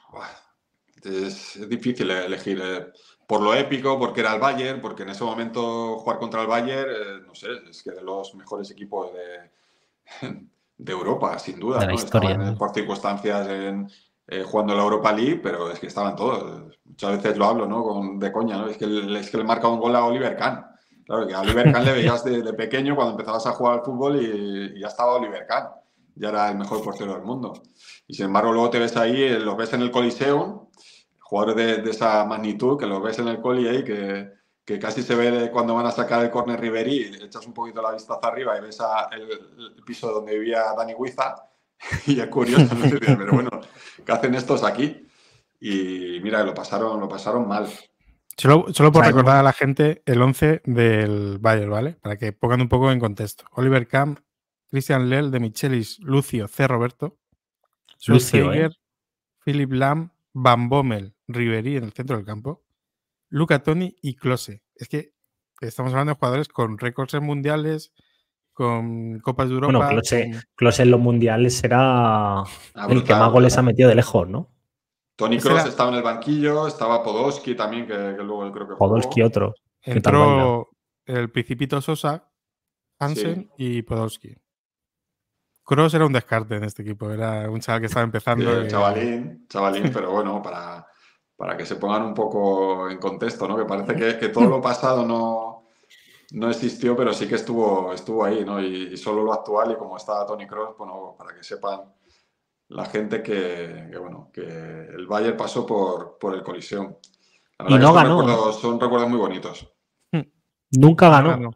Es, es difícil elegir. Eh, por lo épico, porque era el Bayern, porque en ese momento jugar contra el Bayern, eh, no sé, es que de los mejores equipos de, de Europa, sin duda. De la ¿no? historia, estaban ¿no? por circunstancias en, eh, jugando la Europa League, pero es que estaban todos. Muchas veces lo hablo, ¿no? Con, de coña, ¿no? Es que, le, es que le marca un gol a Oliver Kahn. Claro, que a Oliver Kahn le veías de, de pequeño cuando empezabas a jugar al fútbol y, y ya estaba Oliver Kahn. Ya era el mejor portero del mundo. Y sin embargo, luego te ves ahí, los ves en el Coliseum, jugadores de, de esa magnitud, que los ves en el Coli ahí, que, que casi se ve cuando van a sacar el córner Ribéry, echas un poquito la vista hacia arriba y ves a el, el piso donde vivía Dani Huiza. Y es curioso, no sé, pero bueno, ¿qué hacen estos aquí? Y mira, lo pasaron, lo pasaron mal. Solo, solo por recordar a la gente el once del Bayern, ¿vale? Para que pongan un poco en contexto. Oliver Kahn, Christian Lell, De Michelis, Lucio, C. Roberto, Lucio, Schweinsteiger, ¿eh? Philipp Lahm, Van Bommel, Ribéry en el centro del campo, Luca Toni y Klose. Es que estamos hablando de jugadores con récords en mundiales, con Copas de Europa. Bueno, Klose, con... Klose en los mundiales era Ah, el brutal, que más goles ha metido de lejos, ¿no? Toni Kroos era... estaba en el banquillo, estaba Podolski también, que, que luego creo que jugó. Podolski otro. Entró el Principito Sosa, Hansen sí. y Podolski. Kroos era un descarte en este equipo, era un chaval que estaba empezando. Sí, y... Chavalín, chavalín, pero bueno, para, para que se pongan un poco en contexto, ¿no? Que parece que, que todo lo pasado no, no existió, pero sí que estuvo, estuvo ahí, ¿no? Y, y solo lo actual, y como estaba Toni Kroos, bueno, para que sepan la gente que, que bueno, que el Bayern pasó por, por el Coliseum. La verdad y no que ganó. Son recuerdos, son recuerdos muy bonitos. Nunca ganó. No ganó.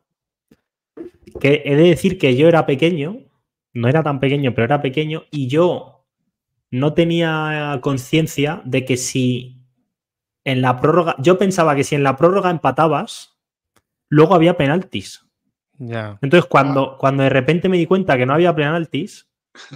Que he de decir que yo era pequeño. No era tan pequeño, pero era pequeño y yo no tenía conciencia de que si en la prórroga... Yo pensaba que si en la prórroga empatabas, luego había penaltis. Yeah. Entonces, cuando, cuando de repente me di cuenta que no había penaltis,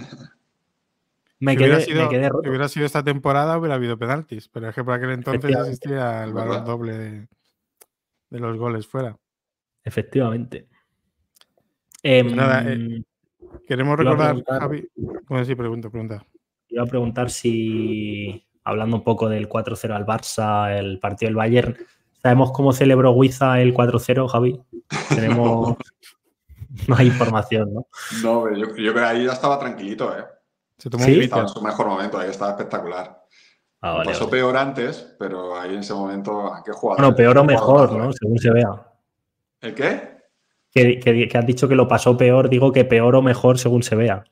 me, si quedé, sido, me quedé roto. Si hubiera sido esta temporada, hubiera habido penaltis, pero es que por aquel entonces existía el valor doble de, de los goles fuera. Efectivamente. Pues eh, nada, eh, queremos recordar, Javi. Bueno, sí, pregunta, pregunta. Iba a preguntar si, hablando un poco del cuatro cero al Barça, el partido del Bayern, ¿sabemos cómo celebró Huiza el cuatro cero, Javi? Tenemos... no hay información, ¿no? No, pero yo, yo creo que ahí ya estaba tranquilito, ¿eh? Se tomó sí, un estaba en su mejor momento, ahí estaba espectacular. Ah, vale, pasó vale. peor antes, pero ahí en ese momento, ¿a qué jugador? Bueno, peor o mejor, ¿no? Según se vea. ¿El qué? Que, que, que has dicho que lo pasó peor, digo que peor o mejor según se vea.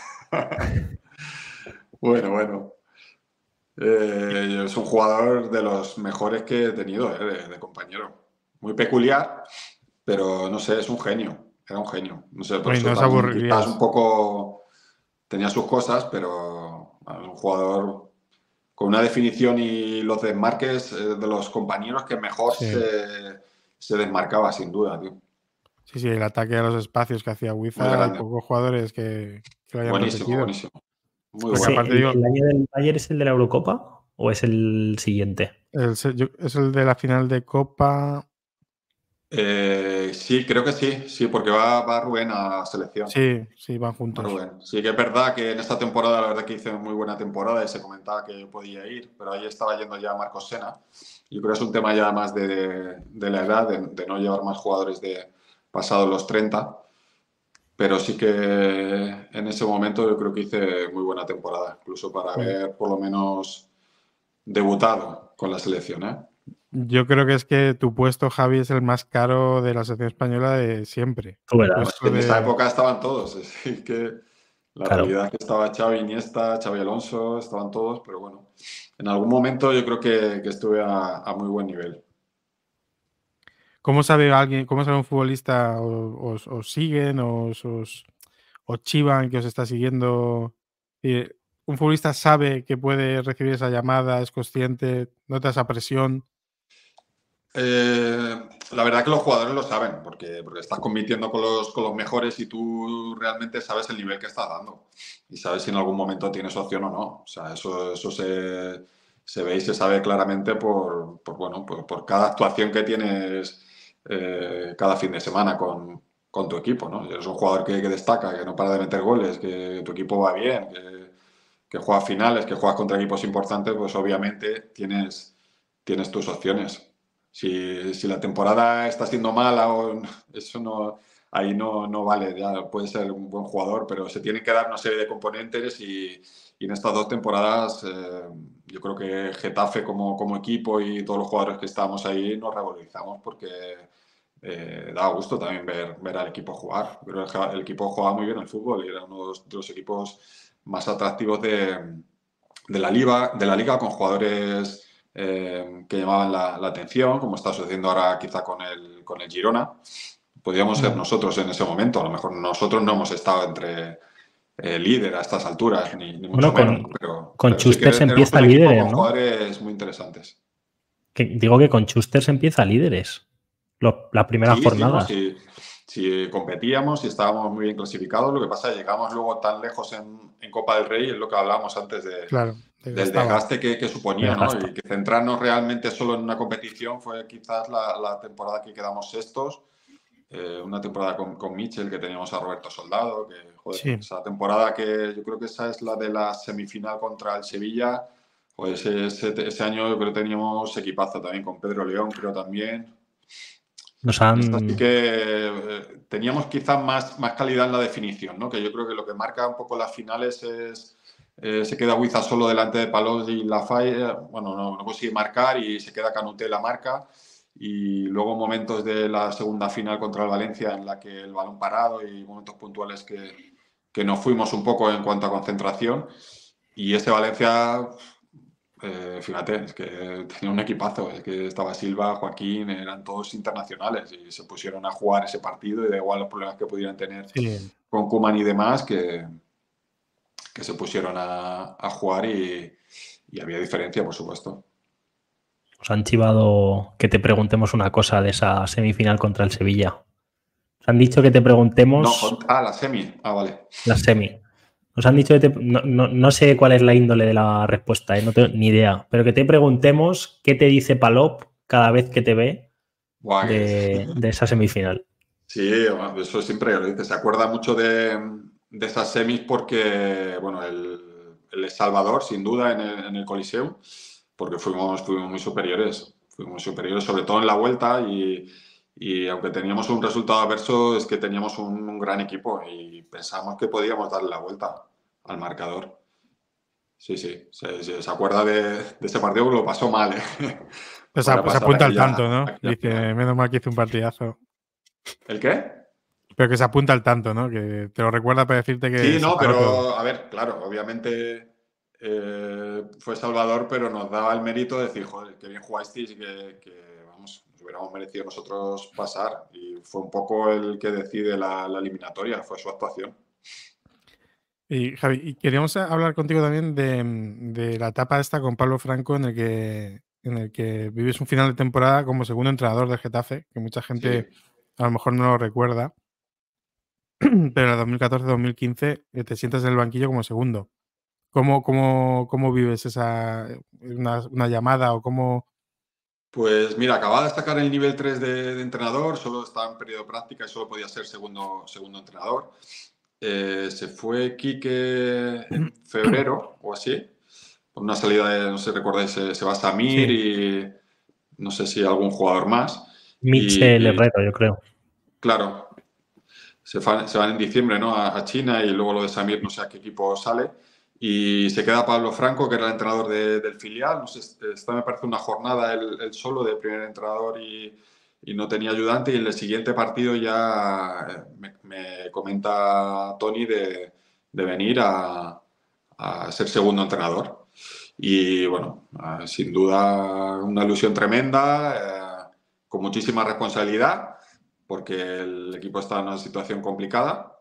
Bueno, bueno. Eh, es un jugador de los mejores que he tenido, eh, de, de compañero. Muy peculiar, pero no sé, es un genio. Era un genio. No sé, por Oye, eso no os también aburriríais. quizás un poco tenía sus cosas, pero bueno, un jugador con una definición y los desmarques eh, de los compañeros que mejor Sí. se, se desmarcaba, sin duda, tío. Sí, sí, el ataque a los espacios que hacía Huiza, hay pocos jugadores que, que lo hayan buenísimo, repetido. buenísimo. Muy Porque bueno. aparte ¿el, digo, ¿El año del Bayern es el de la Eurocopa o es el siguiente? El, es el de la final de Copa. Eh, sí, creo que sí, sí, porque va, va Rubén a selección. Sí, sí, van juntos. Va Rubén. Sí, que es verdad que en esta temporada, la verdad que hice muy buena temporada y se comentaba que yo podía ir, pero ahí estaba yendo ya Marcos Sena. Yo creo que es un tema ya más de, de la edad, de, de no llevar más jugadores de pasados los treinta. Pero sí que en ese momento yo creo que hice muy buena temporada, incluso para haber por lo menos debutado con la selección, ¿eh? Yo creo que es que tu puesto, Javi, es el más caro de la selección española de siempre. Bueno, en de... esa época estaban todos, es que la claro. realidad es que estaba Xavi Iniesta, Xavi Alonso, estaban todos, pero bueno, en algún momento yo creo que, que estuve a, a muy buen nivel. ¿Cómo sabe alguien, cómo sabe un futbolista, os, os siguen, os, os, os chivan, que os está siguiendo? Y un futbolista sabe que puede recibir esa llamada, es consciente, nota esa presión. Eh, la verdad que los jugadores lo saben, porque, porque estás compitiendo con los, con los mejores y tú realmente sabes el nivel que estás dando y sabes si en algún momento tienes opción o no. O sea, eso, eso se, se ve y se sabe claramente por, por, bueno, por, por cada actuación que tienes eh, cada fin de semana con, con tu equipo, ¿no? Si eres un jugador que, que destaca, que no para de meter goles, que tu equipo va bien, que, que juegas finales, que juegas contra equipos importantes, pues obviamente tienes, tienes tus opciones. Si, si la temporada está siendo mala o eso no, ahí no, no vale, ya puede ser un buen jugador, pero se tienen que dar una serie de componentes y, y en estas dos temporadas eh, yo creo que Getafe como, como equipo y todos los jugadores que estábamos ahí nos revalorizamos porque eh, da gusto también ver, ver al equipo jugar. Pero el, el equipo jugaba muy bien al fútbol y era uno de los, de los equipos más atractivos de, de, la liga, de la liga con jugadores... Eh, que llamaban la, la atención, como está sucediendo ahora quizá con el, con el Girona. Podríamos ser nosotros en ese momento, a lo mejor nosotros no hemos estado entre eh, líder a estas alturas, ni, ni mucho bueno, menos. Con, pero, con pero Schuster sí se empieza líderes, con ¿no? Jugadores muy interesantes. Que, digo que con Schuster se empieza líderes, lo, la primera sí, jornada. Sí, si sí, competíamos y estábamos muy bien clasificados, lo que pasa es que llegamos luego tan lejos en, en Copa del Rey, es lo que hablábamos antes de... Claro. Del desgaste que, que suponía, ¿no? Y que centrarnos realmente solo en una competición fue quizás la, la temporada que quedamos sextos. Eh, una temporada con, con Mitchell, que teníamos a Roberto Soldado, que, joder, sí. Esa temporada que yo creo que esa es la de la semifinal contra el Sevilla. Pues ese, ese año yo creo que teníamos equipazo también con Pedro León, creo también. Nos han... Así que eh, teníamos quizás más, más calidad en la definición, ¿no? Que yo creo que lo que marca un poco las finales es... Eh, se queda Huiza solo delante de Palos y Lafay, bueno, no, no consigue marcar y se queda Canuté la marca. Y luego momentos de la segunda final contra el Valencia en la que el balón parado y momentos puntuales que, que nos fuimos un poco en cuanto a concentración. Y ese Valencia, eh, fíjate, es que tenía un equipazo, es que estaba Silva, Joaquín, eran todos internacionales y se pusieron a jugar ese partido y da igual los problemas que pudieran tener sí. con Koeman y demás, que... que se pusieron a, a jugar y, y había diferencia, por supuesto. Os han chivado que te preguntemos una cosa de esa semifinal contra el Sevilla. Os han dicho que te preguntemos... No, ah, la semi. Ah, vale. La semi. Os han dicho que te... No, no, no sé cuál es la índole de la respuesta, ¿eh? No tengo ni idea. Pero que te preguntemos qué te dice Palop cada vez que te ve Buah, de, de esa semifinal. Sí, eso siempre lo dice. Se acuerda mucho de... de esas semis porque, bueno, el, el Salvador, sin duda, en el, en el Coliseo, porque fuimos, fuimos muy superiores, fuimos muy superiores, sobre todo en la vuelta y, y aunque teníamos un resultado adverso, es que teníamos un, un gran equipo y pensábamos que podíamos darle la vuelta al marcador. Sí, sí, se, se, se acuerda de, de ese partido porque lo pasó mal, ¿eh? Pues se, se apunta al tanto, ¿no? Dice, menos mal que hizo un partidazo. ¿El qué? Pero que se apunta al tanto, ¿no? Que te lo recuerda para decirte que... Sí, no, pero todo. A ver, claro, obviamente eh, fue Salvador, pero nos daba el mérito de decir, joder, qué bien jugasteis y que, que vamos, nos hubiéramos merecido nosotros pasar. Y fue un poco el que decide la, la eliminatoria, fue su actuación. Y Javi, y queríamos hablar contigo también de, de la etapa esta con Pablo Franco en el que en el que vives un final de temporada como segundo entrenador del Getafe, que mucha gente sí. a lo mejor no lo recuerda, pero en el dos mil catorce dos mil quince te sientas en el banquillo como segundo. ¿Cómo, cómo, cómo vives esa una, una llamada o cómo...? Pues mira, acababa de destacar el nivel tres de, de entrenador, solo estaba en periodo de práctica y solo podía ser segundo, segundo entrenador. Eh, se fue Quique en febrero o así, por una salida de, no sé si recordáis, se, se va Samir sí. y no sé si algún jugador más. Michel Herrero, yo creo. Claro, se, fa, se van en diciembre, ¿no? a, a China y luego lo de Samir no sé a qué equipo sale. Y se queda Pablo Franco, que era el entrenador de, del filial. No sé, esta me parece una jornada el, el solo de primer entrenador y, y no tenía ayudante. Y en el siguiente partido ya me, me comenta Tony de, de venir a, a ser segundo entrenador. Y bueno, sin duda una ilusión tremenda, eh, con muchísima responsabilidad, porque el equipo está en una situación complicada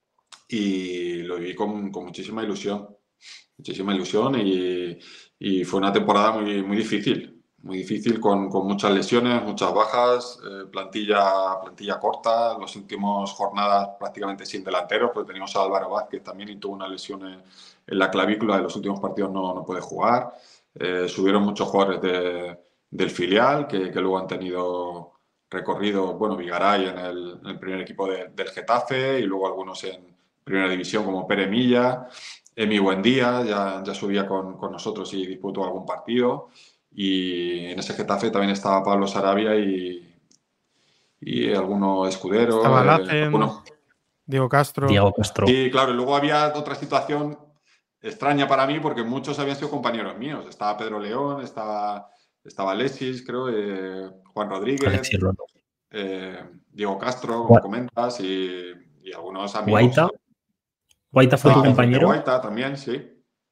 y lo viví con, con muchísima ilusión. Muchísima ilusión y, y fue una temporada muy, muy difícil, muy difícil con, con muchas lesiones, muchas bajas, eh, plantilla, plantilla corta, las últimas jornadas prácticamente sin delanteros, porque teníamos a Álvaro Vázquez también y tuvo una lesión en, en la clavícula, en los últimos partidos no, no puede jugar. Eh, subieron muchos jugadores de, del filial que, que luego han tenido recorrido, bueno, Vigaray en el, en el primer equipo de, del Getafe y luego algunos en primera división como Pere Milla. Emi Buendía ya, ya subía con, con nosotros y disputó algún partido. Y en ese Getafe también estaba Pablo Sarabia y, y alguno escudero. Estaba Lacen, eh, alguno... Diego Castro. Diego Castro. Sí, claro. Y luego había otra situación extraña para mí porque muchos habían sido compañeros míos. Estaba Pedro León, estaba, estaba Alexis, creo, eh, Juan Rodríguez, Alexis eh, Diego Castro, como comentas, y, y algunos amigos. Guaita. Guaita fue tu compañero. Guaita también, sí.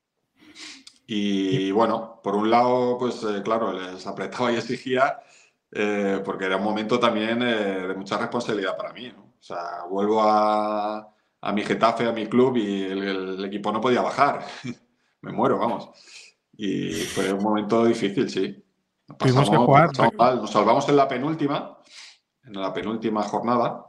Y bueno, por un lado, pues eh, claro, les apretaba y exigía, eh, porque era un momento también eh, de mucha responsabilidad para mí, ¿no? O sea, vuelvo a, a mi Getafe, a mi club, y el, el equipo no podía bajar. Me muero, vamos. Y fue un momento difícil, sí. Nos pasamos, que jugar, nos, pasamos mal. Nos salvamos en la penúltima, en la penúltima jornada.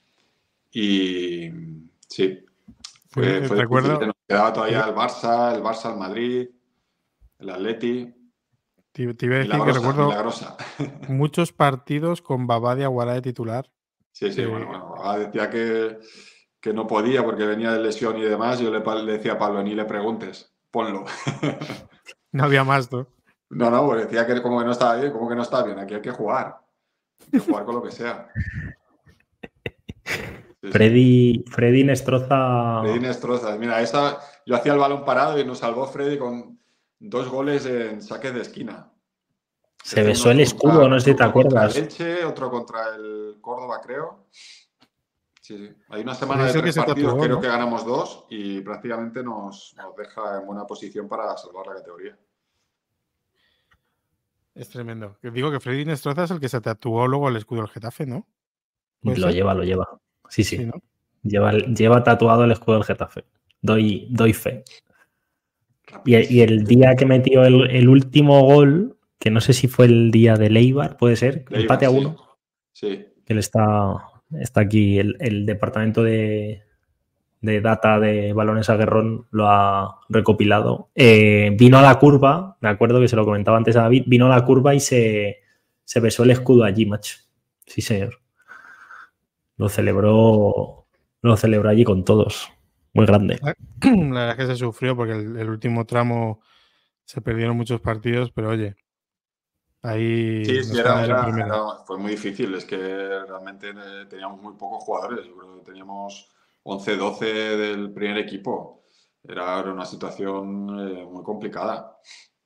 Y sí. Fue, fue recuerdo, difícil, nos quedaba todavía el Barça, el Barça, el Madrid, el Atleti. Te, te iba a decir milagrosa, que recuerdo milagrosa. muchos partidos con Babá de Aguará de titular. Sí, sí, eh, bueno, bueno. Babá decía que, que no podía porque venía de lesión y demás. Yo le, le decía a Pablo, ni le preguntes, ponlo. No había más, ¿no? No, no, porque decía que como que no estaba bien, como que no está bien, aquí hay que jugar. Hay que jugar con lo que sea. Sí, Freddy, sí. Freddy Nestroza. Freddy Nestroza. Mira, esa, yo hacía el balón parado y nos salvó Freddy con dos goles en saques de esquina. Se este besó el escudo, contra, no sé si te acuerdas. Contra el Elche, otro contra el Córdoba, creo. Sí, sí. Hay una semana de tres partidos, tatuó, creo ¿no? que ganamos dos y prácticamente nos, nos deja en buena posición para salvar la categoría. Es tremendo. Digo que Freddy Nestroza es el que se tatuó luego el escudo del Getafe, ¿no? Lo ser? lleva, lo lleva. Sí, sí. sí ¿no? lleva, lleva tatuado el escudo del Getafe. Doy, doy fe. Y, y el día que metió el, el último gol, que no sé si fue el día de Leibar, puede ser, Leibar, empate a uno. Sí. sí. Que él está, está aquí, el, el departamento de, de data de balones a Guerrón lo ha recopilado. Eh, vino a la curva, me acuerdo que se lo comentaba antes a David, vino a la curva y se, se besó el escudo allí, macho. Sí, señor. Lo celebró, lo celebró allí con todos. Muy grande. La verdad es que se sufrió porque el, el último tramo se perdieron muchos partidos, pero oye, ahí... Sí, sí, era, era, era, fue muy difícil. Es que realmente teníamos muy pocos jugadores. Yo creo que teníamos once, doce del primer equipo. Era una situación eh, muy complicada.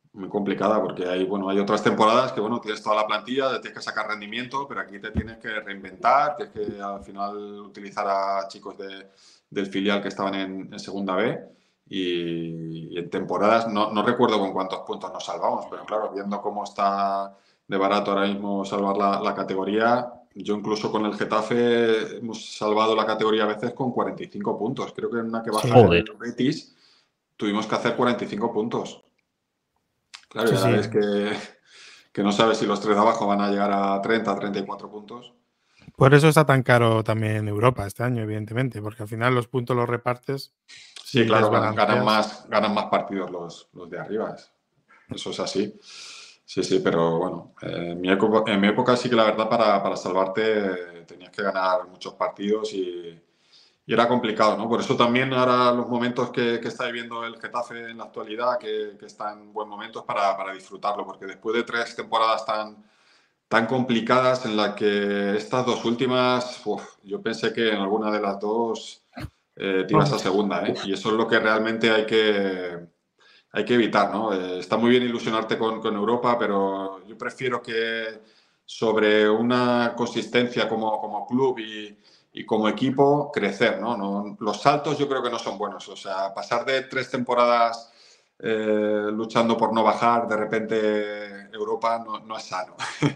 muy complicada, porque hay, bueno, hay otras temporadas que, bueno, tienes toda la plantilla, tienes que sacar rendimiento, pero aquí te tienes que reinventar, tienes que al final utilizar a chicos de, del filial que estaban en, en segunda B y, y en temporadas, no, no recuerdo con cuántos puntos nos salvamos, pero claro, viendo cómo está de barato ahora mismo salvar la, la categoría, yo incluso con el Getafe hemos salvado la categoría a veces con cuarenta y cinco puntos. Creo que en una que baja sí, el Betis tuvimos que hacer cuarenta y cinco puntos. Claro, sí, ya sí. ves que, que no sabes si los tres de abajo van a llegar a treinta, treinta y cuatro puntos. Por eso está tan caro también Europa este año, evidentemente, porque al final los puntos los repartes. Sí, claro, ganan, ganan, más, ganan más partidos los, los de arriba. Eso es así. Sí, sí, pero bueno, eh, en, mi época, en mi época sí que la verdad para, para salvarte eh, tenías que ganar muchos partidos y, y era complicado, ¿no? Por eso también ahora los momentos que, que está viviendo el Getafe en la actualidad, que, que está en buen momento, es para, para disfrutarlo, porque después de tres temporadas tan, tan complicadas en las que estas dos últimas, uf, yo pensé que en alguna de las dos eh, te ibas a segunda, ¿eh? Y eso es lo que realmente hay que... Hay que evitar, ¿no? Eh, está muy bien ilusionarte con, con Europa, pero yo prefiero que sobre una consistencia como, como club y, y como equipo, crecer, ¿no? ¿no? Los saltos yo creo que no son buenos. O sea, pasar de tres temporadas eh, luchando por no bajar, de repente Europa no, no es sano.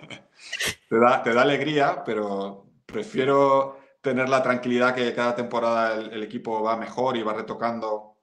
te, da, te da alegría, pero prefiero tener la tranquilidad que cada temporada el, el equipo va mejor y va retocando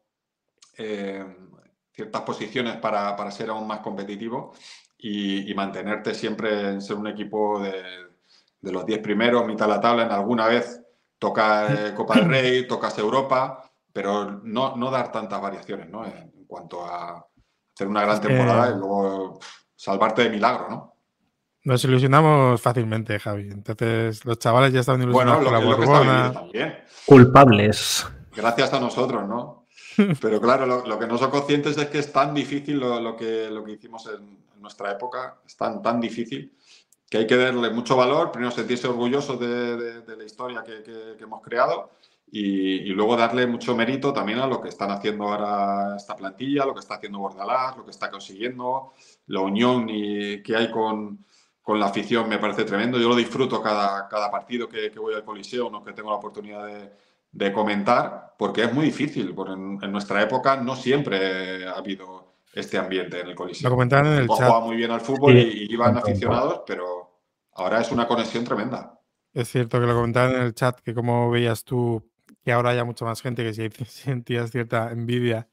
eh, ciertas posiciones para, para ser aún más competitivo y, y mantenerte siempre en ser un equipo de, de los diez primeros, mitad de la tabla. En alguna vez toca eh, Copa del Rey, tocas Europa, pero no, no dar tantas variaciones, ¿no? En, en cuanto a hacer una gran temporada eh, y luego pff, salvarte de milagro, ¿no? Nos ilusionamos fácilmente, Javi. Entonces, los chavales ya estaban ilusionados bueno, lo, con la Borbona. También. Culpables. Gracias a nosotros, ¿no? Pero claro, lo, lo que no son conscientes es que es tan difícil lo, lo, que, lo que hicimos en, en nuestra época, es tan, tan difícil que hay que darle mucho valor, primero sentirse orgullosos de, de, de la historia que, que, que hemos creado y, y luego darle mucho mérito también a lo que están haciendo ahora esta plantilla, lo que está haciendo Bordalás, lo que está consiguiendo, la unión y, que hay con, con la afición me parece tremendo. Yo lo disfruto cada, cada partido que, que voy al Coliseo, ¿no? Que tengo la oportunidad de... de comentar, porque es muy difícil, porque en, en nuestra época no siempre ha habido este ambiente en el Coliseo. Lo comentaban en el chat. Jugaba muy bien al fútbol sí. y, y iban aficionados, pero ahora es una conexión tremenda. Es cierto que lo comentaban en el chat, que como veías tú que ahora haya mucha más gente, que si sentías cierta envidia.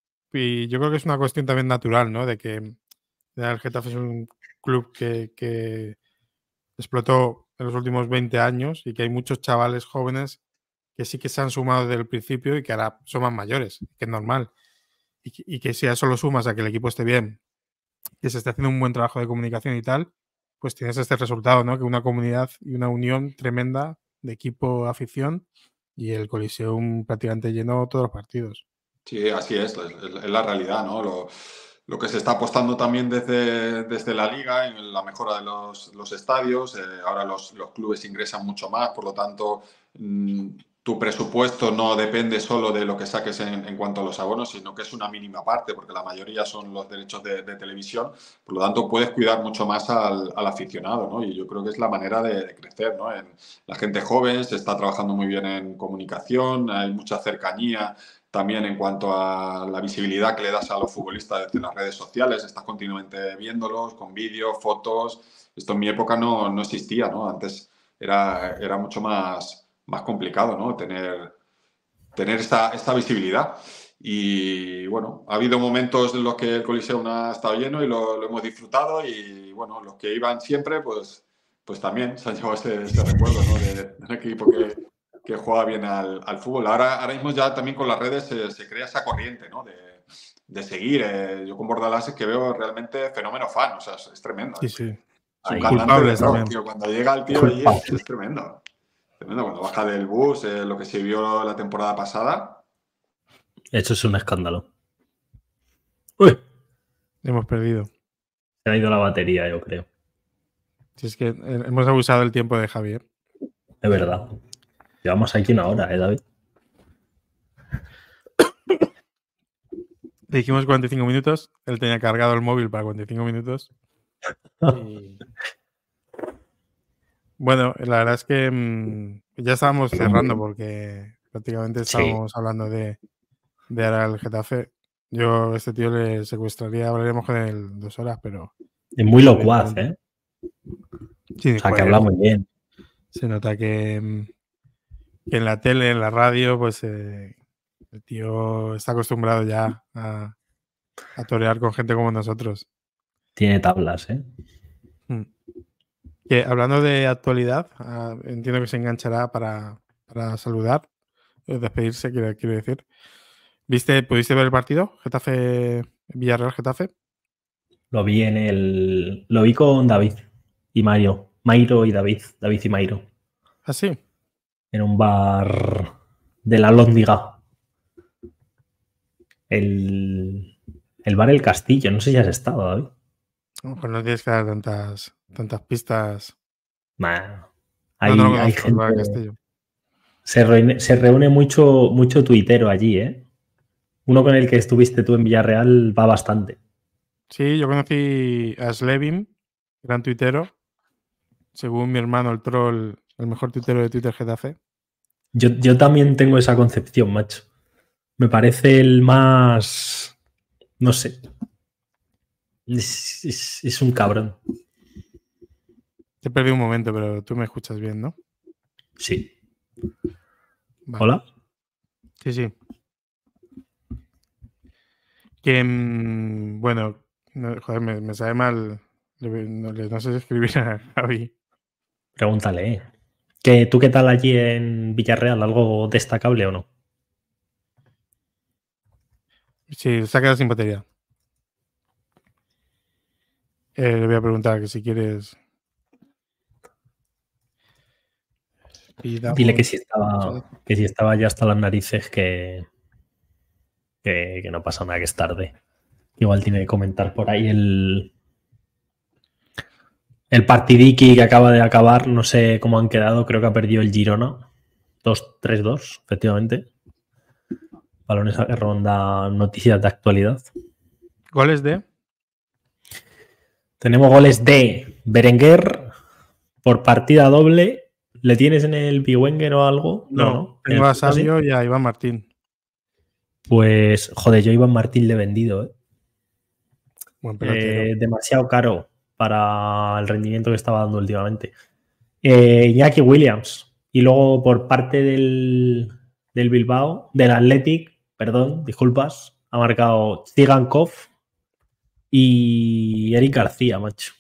Y yo creo que es una cuestión también natural, ¿no? De que el Getafe es un club que, que explotó en los últimos veinte años y que hay muchos chavales jóvenes que sí que se han sumado desde el principio y que ahora son más mayores, que es normal. Y que, y que si a eso lo sumas a que el equipo esté bien, que se esté haciendo un buen trabajo de comunicación y tal, pues tienes este resultado, ¿no? Que una comunidad y una unión tremenda de equipo, afición y el Coliseum prácticamente lleno todos los partidos. Sí, así es, es, es la realidad, ¿no? Lo, lo que se está apostando también desde, desde la Liga en la mejora de los, los estadios, eh, ahora los, los clubes ingresan mucho más, por lo tanto... Mmm, tu presupuesto no depende solo de lo que saques en, en cuanto a los abonos, sino que es una mínima parte, porque la mayoría son los derechos de, de televisión. Por lo tanto, puedes cuidar mucho más al, al aficionado, ¿no? Y yo creo que es la manera de, de crecer, ¿no? En, la gente joven se está trabajando muy bien en comunicación, hay mucha cercanía también en cuanto a la visibilidad que le das a los futbolistas desde las redes sociales. Estás continuamente viéndolos con vídeos, fotos. Esto en mi época no, no existía, ¿no? Antes era, era mucho más... más complicado, ¿no? Tener, tener esta, esta visibilidad. Y, bueno, ha habido momentos en los que el Coliseo no ha estado lleno y lo, lo hemos disfrutado y, bueno, los que iban siempre, pues, pues también se han llevado ese, ese recuerdo, ¿no? De, de un equipo que, que juega bien al, al fútbol. Ahora, ahora mismo ya también con las redes se, se crea esa corriente, ¿no? De, de seguir. Eh, yo con Bordalás es que veo realmente fenómeno fan, o sea, es, es tremendo. Sí, sí. Su cantante de rock, tío, cuando llega el tío allí es, es tremendo. Cuando baja del bus, eh, lo que se vio la temporada pasada. Eso es un escándalo. Uy. Hemos perdido. Se ha ido la batería, yo creo. Si es que hemos abusado del tiempo de Javier. Es verdad. Llevamos aquí una hora, ¿eh, David? Le dijimos cuarenta y cinco minutos, él tenía cargado el móvil para cuarenta y cinco minutos. Y... Bueno, la verdad es que mmm, ya estábamos cerrando porque prácticamente estábamos sí. hablando de, de ahora el Getafe. Yo a este tío le secuestraría, hablaremos con él dos horas, pero... Es muy locuaz, ¿eh? Sí, o sea, que habla muy bien. Se nota que, que en la tele, en la radio, pues eh, el tío está acostumbrado ya a, a torear con gente como nosotros. Tiene tablas, ¿eh? Hmm. Que, hablando de actualidad, uh, entiendo que se enganchará para, para saludar, eh, despedirse, quiero, quiero decir. ¿Viste, ¿Pudiste ver el partido? Getafe, Villarreal, Getafe. Lo vi en el. Lo vi con David y Mario. Mairo y David. David y Mairo. ¿Ah, sí? En un bar de la Lóndiga. El. El bar El Castillo. No sé si has estado, David. No, pues no tienes que dar tantas, tantas pistas. Nah. Hay, no, no, no, hay no, gente. El Castillo. Se reúne, se reúne mucho, mucho tuitero allí, ¿eh? Uno con el que estuviste tú en Villarreal va bastante. Sí, yo conocí a Slevin, gran tuitero. Según mi hermano, el troll, el mejor tuitero de Twitter Getafe. Yo, yo también tengo esa concepción, macho. Me parece el más... No sé. Es, es, es un cabrón. Te perdí un momento, pero tú me escuchas bien, ¿no? Sí. Vale. ¿Hola? Sí, sí. Que, mmm, bueno, no, joder, me, me sabe mal. No, no sé si escribir a Javi. Pregúntale, ¿eh? ¿Qué, ¿Tú qué tal allí en Villarreal? ¿Algo destacable o no? Sí, se ha quedado sin batería. Eh, le voy a preguntar que si quieres... Pidamos... Dile que si estaba, que si estaba ya hasta las narices, que, que, que no pasa nada, que es tarde. Igual tiene que comentar por ahí el, el partidiki que acaba de acabar. No sé cómo han quedado. Creo que ha perdido el Girona. dos tres dos, efectivamente. Balones a ronda, noticias de actualidad. ¿Goles de? Tenemos goles de Berenguer por partida doble. ¿Le tienes en el Biwenger o algo? No, no. ¿no? Tengo a Sabio y a Iván Martín. Pues, joder, yo a Iván Martín le he vendido, ¿eh? Buen eh, demasiado caro para el rendimiento que estaba dando últimamente. Eh, Iñaki Williams. Y luego por parte del, del Bilbao, del Athletic, perdón, disculpas, ha marcado Zigankov y Eric García, macho.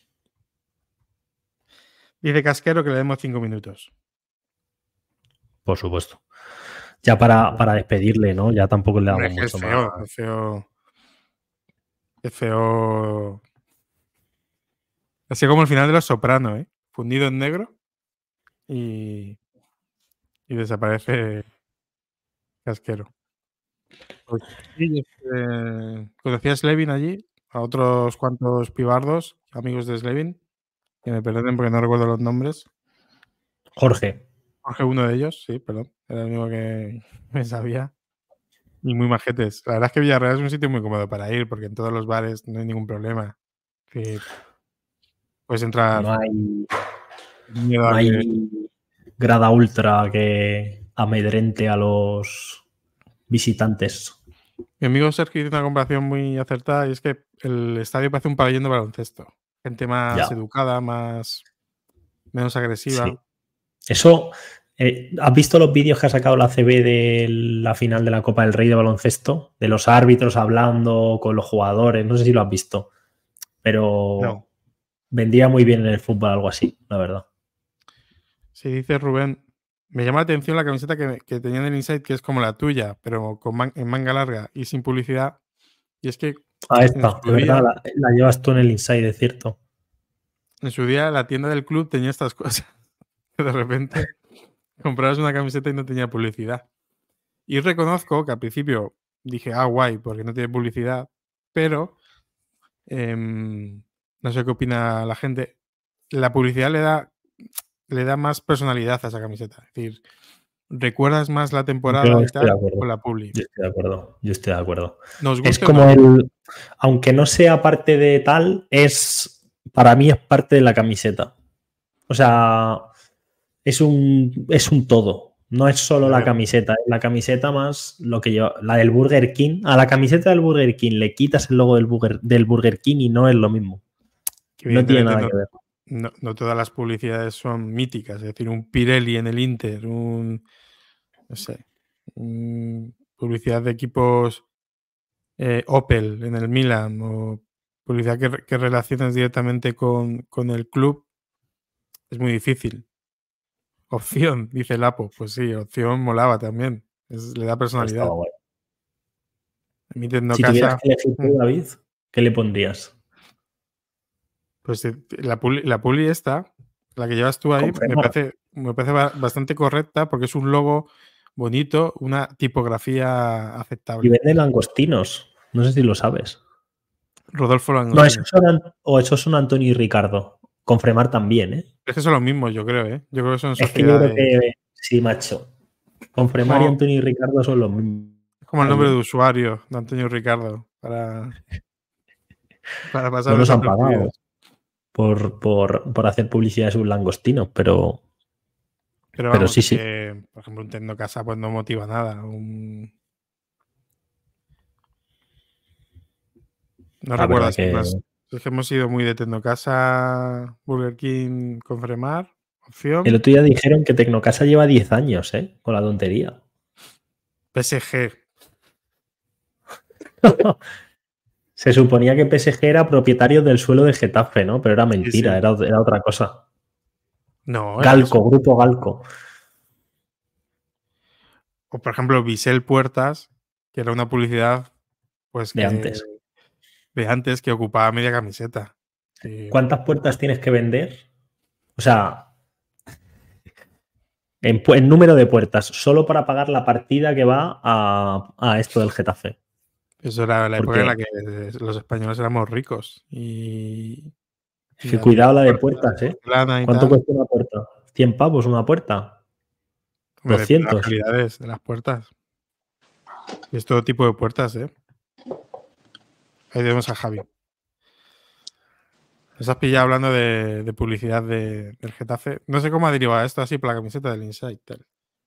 Dice Casquero que le demos cinco minutos. Por supuesto. Ya para, para despedirle, ¿no? Ya tampoco le damos mucho es feo, más. Es feo. Es feo. Así como el final de Los Soprano, ¿eh? Fundido en negro y, y desaparece Casquero. Pues sí, eh, conocí a Slevin allí, a otros cuantos pibardos, amigos de Slevin, que me perdonen porque no recuerdo los nombres. Jorge. Jorge, uno de ellos, sí, perdón. Era el único que me sabía. Y muy majetes. La verdad es que Villarreal es un sitio muy cómodo para ir, porque en todos los bares no hay ningún problema. Que puedes entrar. No hay, no hay que... grada ultra que amedrente a los visitantes. Mi amigo Sergio hizo una comparación muy acertada y es que el estadio parece un pabellón de baloncesto. Gente más ya. educada, más menos agresiva. Sí. Eso, eh, ¿has visto los vídeos que ha sacado la C B de la final de la Copa del Rey de baloncesto? De los árbitros hablando con los jugadores. No sé si lo has visto. Pero no. vendría muy bien en el fútbol algo así, la verdad. Sí, dice Rubén. Me llama la atención la camiseta que, que tenía en el Inside, que es como la tuya, pero con man, en manga larga y sin publicidad. Y es que... Ah, esta, de verdad, día, la, la llevas tú en el Inside, es cierto. En su día la tienda del club tenía estas cosas. De repente comprabas una camiseta y no tenía publicidad. Y reconozco que al principio dije, ah, guay, porque no tiene publicidad, pero eh, no sé qué opina la gente. La publicidad le da, le da más personalidad a esa camiseta. Es decir, recuerdas más la temporada y tal con la publi. Yo estoy de acuerdo, yo estoy de acuerdo. Es como el, aunque no sea parte de tal, es, para mí es parte de la camiseta. O sea, es un, es un todo. No es solo la camiseta, es la camiseta más lo que lleva, la del Burger King. A la camiseta del Burger King le quitas el logo del Burger, del Burger King y no es lo mismo. No tiene nada no, que ver. No, no todas las publicidades son míticas. Es decir, un Pirelli en el Inter, un, no sé, un, publicidad de equipos eh, Opel en el Milan o publicidad que, que relaciones directamente con, con el club. Es muy difícil. Opción, dice Lapo. Pues sí, opción molaba también. Es, le da personalidad. Bueno. Mi si tuvieras que elegir tú, David, ¿qué le pondrías? Pues la puli, la puli esta, la que llevas tú ahí, me parece, me parece bastante correcta porque es un logo bonito, una tipografía aceptable. Y venden langostinos. No sé si lo sabes. Rodolfo Langostino. No, esos son, o esos son Antonio y Ricardo. Con Fremar también, ¿eh? Es que son los mismos, yo creo, ¿eh? Yo creo que son sociedades. Es que yo creo que sí, macho. Con Fremar como, y Antonio y Ricardo son los mismos. Es como el nombre de usuario de Antonio y Ricardo para, para pasar. No nos han pagado por, por, por hacer publicidad de sus langostinos, pero. Pero, vamos, pero sí, sí. Que, por ejemplo, un Tecnocasa pues no motiva nada. Un... No la recuerdas que... más. Es que hemos ido muy de Tecnocasa, Burger King con Fremar, opción. El otro día dijeron que Tecnocasa lleva diez años, ¿eh? Con la tontería. P S G. Se suponía que P S G era propietario del suelo de Getafe, ¿no? Pero era mentira, sí, sí. Era, era otra cosa. No. Galco, eso. Grupo Galco. O, por ejemplo, Bisel Puertas, que era una publicidad pues de que... antes. De antes que ocupaba media camiseta. Sí. ¿Cuántas puertas tienes que vender? O sea, en, en número de puertas, solo para pagar la partida que va a, a esto del Getafe. Eso era la época en la que los españoles éramos ricos. Y, y que cuidado la de puertas, ¿eh? ¿Cuánto tal. Cuesta una puerta? ¿cien pavos una puerta? Hombre, doscientos. Las calidades de las puertas. Y es todo tipo de puertas, ¿eh? Ahí tenemos a Javi. Nos has pillado hablando de, de publicidad de, del Getafe. No sé cómo ha derivado esto así por la camiseta del Insight. Tal.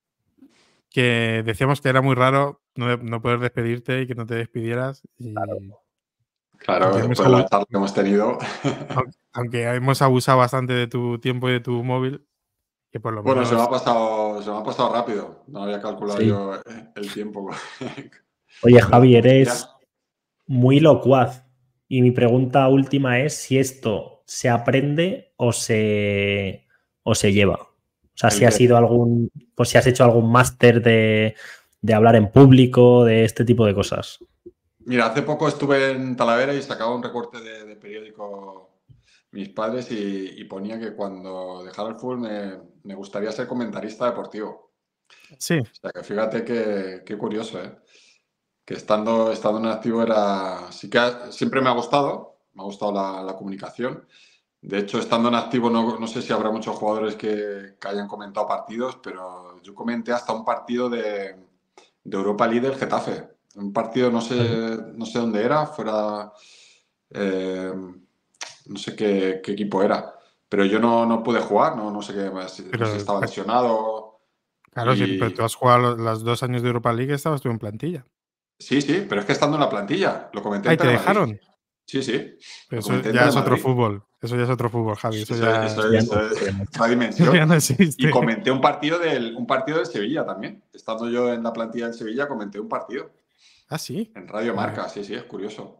Que decíamos que era muy raro no, no poder despedirte y que no te despidieras. Y, claro, claro después de la charla que hemos tenido. Aunque, aunque hemos abusado bastante de tu tiempo y de tu móvil. Que por lo bueno, menos... se me ha pasado, se me ha pasado rápido. No había calculado sí. yo el tiempo. Oye, Javi, eres... muy locuaz. Y mi pregunta última es si esto se aprende o se, o se lleva. O sea, si has sido algún, pues si has hecho algún máster de, de hablar en público, de este tipo de cosas. Mira, hace poco estuve en Talavera y sacaba un recorte de, de periódico mis padres y, y ponía que cuando dejara el fútbol me, me gustaría ser comentarista deportivo. Sí. O sea, que fíjate que, qué curioso, ¿eh? Que estando, estando en activo era... Sí que ha, siempre me ha gustado, me ha gustado la, la comunicación. De hecho, estando en activo, no, no sé si habrá muchos jugadores que, que hayan comentado partidos, pero yo comenté hasta un partido de, de Europa League del Getafe. Un partido, no sé, no sé dónde era, fuera... Eh, no sé qué, qué equipo era. Pero yo no, no pude jugar, no, no sé qué, si, pero, no sé si estaba lesionado. Claro, y... sí, pero tú has jugado los dos años de Europa League y estabas tú en plantilla. Sí, sí, pero es que estando en la plantilla, lo comenté. ¿Ahí te dejaron? Sí, sí. Pero eso ya es otro fútbol. Eso ya es otro fútbol, Javi. Eso, eso ya, eso, ya eso no, es otra dimensión. Ya no existe. Y comenté un partido del, un partido del Sevilla también. Estando yo en la plantilla del Sevilla, comenté un partido. ¿Ah, sí? En Radio Marca, sí, sí, es curioso.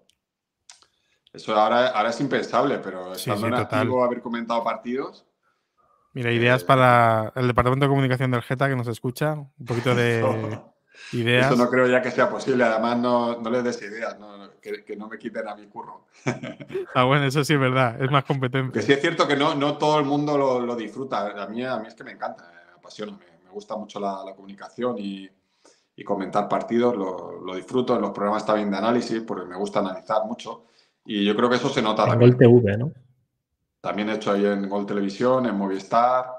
Eso ahora, ahora es impensable, pero estando sí, sí, en activo, haber comentado partidos. Mira, ideas eh, para el Departamento de Comunicación del Geta que nos escucha. Un poquito de eso, ideas. Eso no creo ya que sea posible. Además, no, no les des ideas, no, que, que no me quiten a mi curro. Ah, bueno, eso sí es verdad. Es más competente. Que sí es cierto que no, no todo el mundo lo, lo disfruta. A mí, a mí es que me encanta, me apasiona. Me, me gusta mucho la, la comunicación y, y comentar partidos. Lo, lo disfruto en los programas también de análisis porque me gusta analizar mucho. Y yo creo que eso se nota en también. Gol T V, ¿no? También he hecho ahí en Gol Televisión, en Movistar.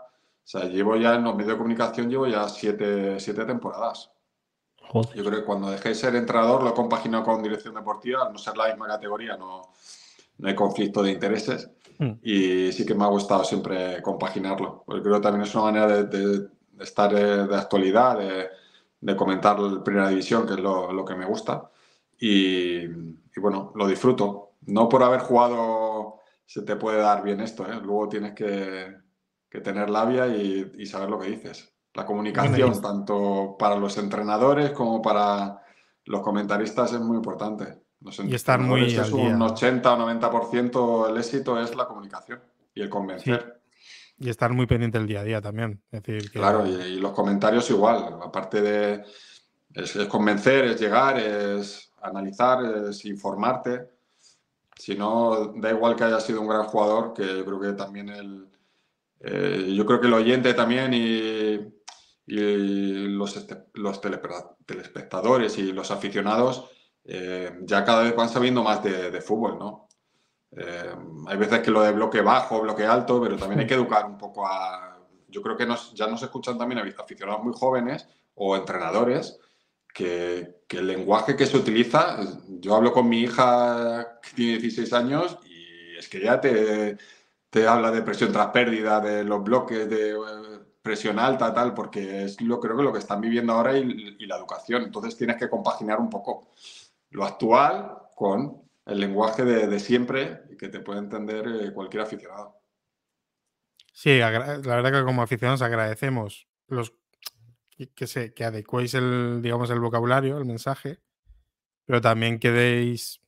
sea, llevo ya en los medios de comunicación, llevo ya siete, siete temporadas. Joder. Yo creo que cuando dejé de ser entrenador lo he compaginado con dirección deportiva, al no ser la misma categoría no, no hay conflicto de intereses mm. y sí que me ha gustado siempre compaginarlo, porque creo que también es una manera de, de, de estar de, de actualidad, de, de comentar la primera división, que es lo, lo que me gusta y, y bueno, lo disfruto. No por haber jugado se te puede dar bien esto, ¿eh? Luego tienes que, que tener labia y, y saber lo que dices. La comunicación, bueno, tanto para los entrenadores como para los comentaristas, es muy importante. Los y estar muy es un ochenta o noventa por ciento el éxito es la comunicación y el convencer. Sí. Y estar muy pendiente del día a día también. Es decir, que... Claro, y, y los comentarios igual. Aparte de es, es convencer, es llegar, es analizar, es informarte. Si no, da igual que haya sido un gran jugador, que yo creo que también el... Eh, yo creo que el oyente también y... y los, este, los telespectadores y los aficionados eh, ya cada vez van sabiendo más de, de fútbol, ¿no? Eh, hay veces que lo de bloque bajo, bloque alto, pero también hay que educar un poco a... Yo creo que nos, ya nos escuchan también aficionados muy jóvenes o entrenadores que, que el lenguaje que se utiliza... Yo hablo con mi hija que tiene dieciséis años y es que ya te, te habla de presión tras pérdida, de los bloques, de... presión alta, tal, porque es lo creo que lo que están viviendo ahora y, y la educación. Entonces tienes que compaginar un poco lo actual con el lenguaje de, de siempre y que te puede entender eh, cualquier aficionado. Sí, la verdad que como aficionados agradecemos los que, se, que adecuéis el, digamos, el vocabulario, el mensaje, pero también que deis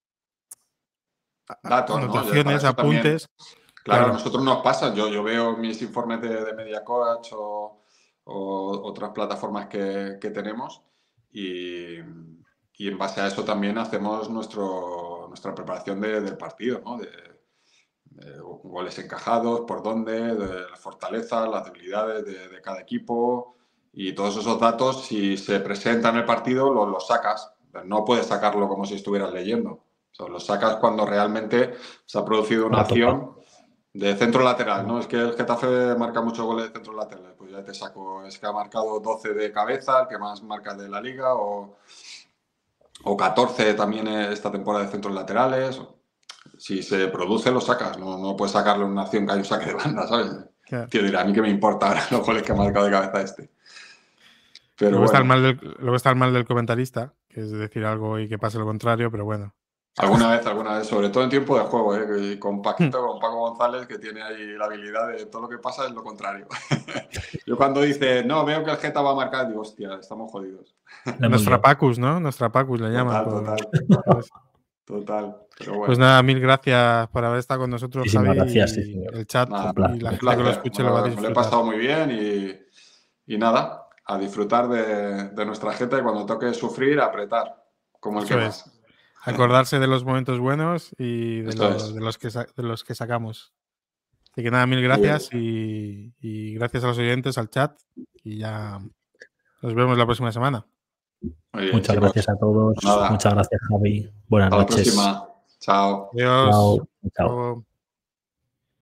datos, anotaciones, ¿no? Apuntes. También, claro, claro, a nosotros nos pasa. Yo, yo veo mis informes de, de Media Coach o, o otras plataformas que, que tenemos y, y en base a eso también hacemos nuestro, nuestra preparación de, del partido, ¿no? De, de goles encajados, por dónde, de las fortalezas, las debilidades de, de cada equipo y todos esos datos, si se presentan en el partido, los, los sacas. No puedes sacarlo como si estuvieras leyendo. O sea, los sacas cuando realmente se ha producido una acción de centro lateral, ¿no? Es que el Getafe marca muchos goles de centro lateral. Pues ya te saco, es que ha marcado doce de cabeza, el que más marca de la liga, o, o catorce también esta temporada de centros laterales. Si se produce, lo sacas. No, no puedes sacarlo en una acción que hay un saque de banda, ¿sabes? Claro. Tío, dirá, a mí que me importa ahora los goles que ha marcado de cabeza este. Pero luego, bueno. está el mal del, luego está el mal del comentarista, que es decir algo y que pase lo contrario, pero bueno. Alguna vez, alguna vez, sobre todo en tiempo de juego, ¿eh? Con Paquito, con Paco González, que tiene ahí la habilidad de todo lo que pasa es lo contrario. Yo cuando dice, no, veo que el Geta va a marcar, digo, hostia, estamos jodidos. Nuestra Pacus, ¿no? Nuestra Pacus le llaman. Total, por... total. Total. Pero bueno. Pues nada, mil gracias por haber estado con nosotros, Muchísimas Javi, gracias, y sí, el chat nada, y la gente que lo escuche lo va a disfrutar. Me lo he pasado muy bien y, y nada, a disfrutar de, de nuestra gente y cuando toque sufrir, apretar, como el Eso que es. más. Acordarse de los momentos buenos y de, lo, de, los, que, de los que sacamos. Así que nada, mil gracias y, y gracias a los oyentes, al chat y ya nos vemos la próxima semana. Bien, muchas chicos. Gracias a todos. Nada. Muchas gracias, Javi. Buenas Hasta noches. La próxima. Chao. Adiós. Chao. Chao.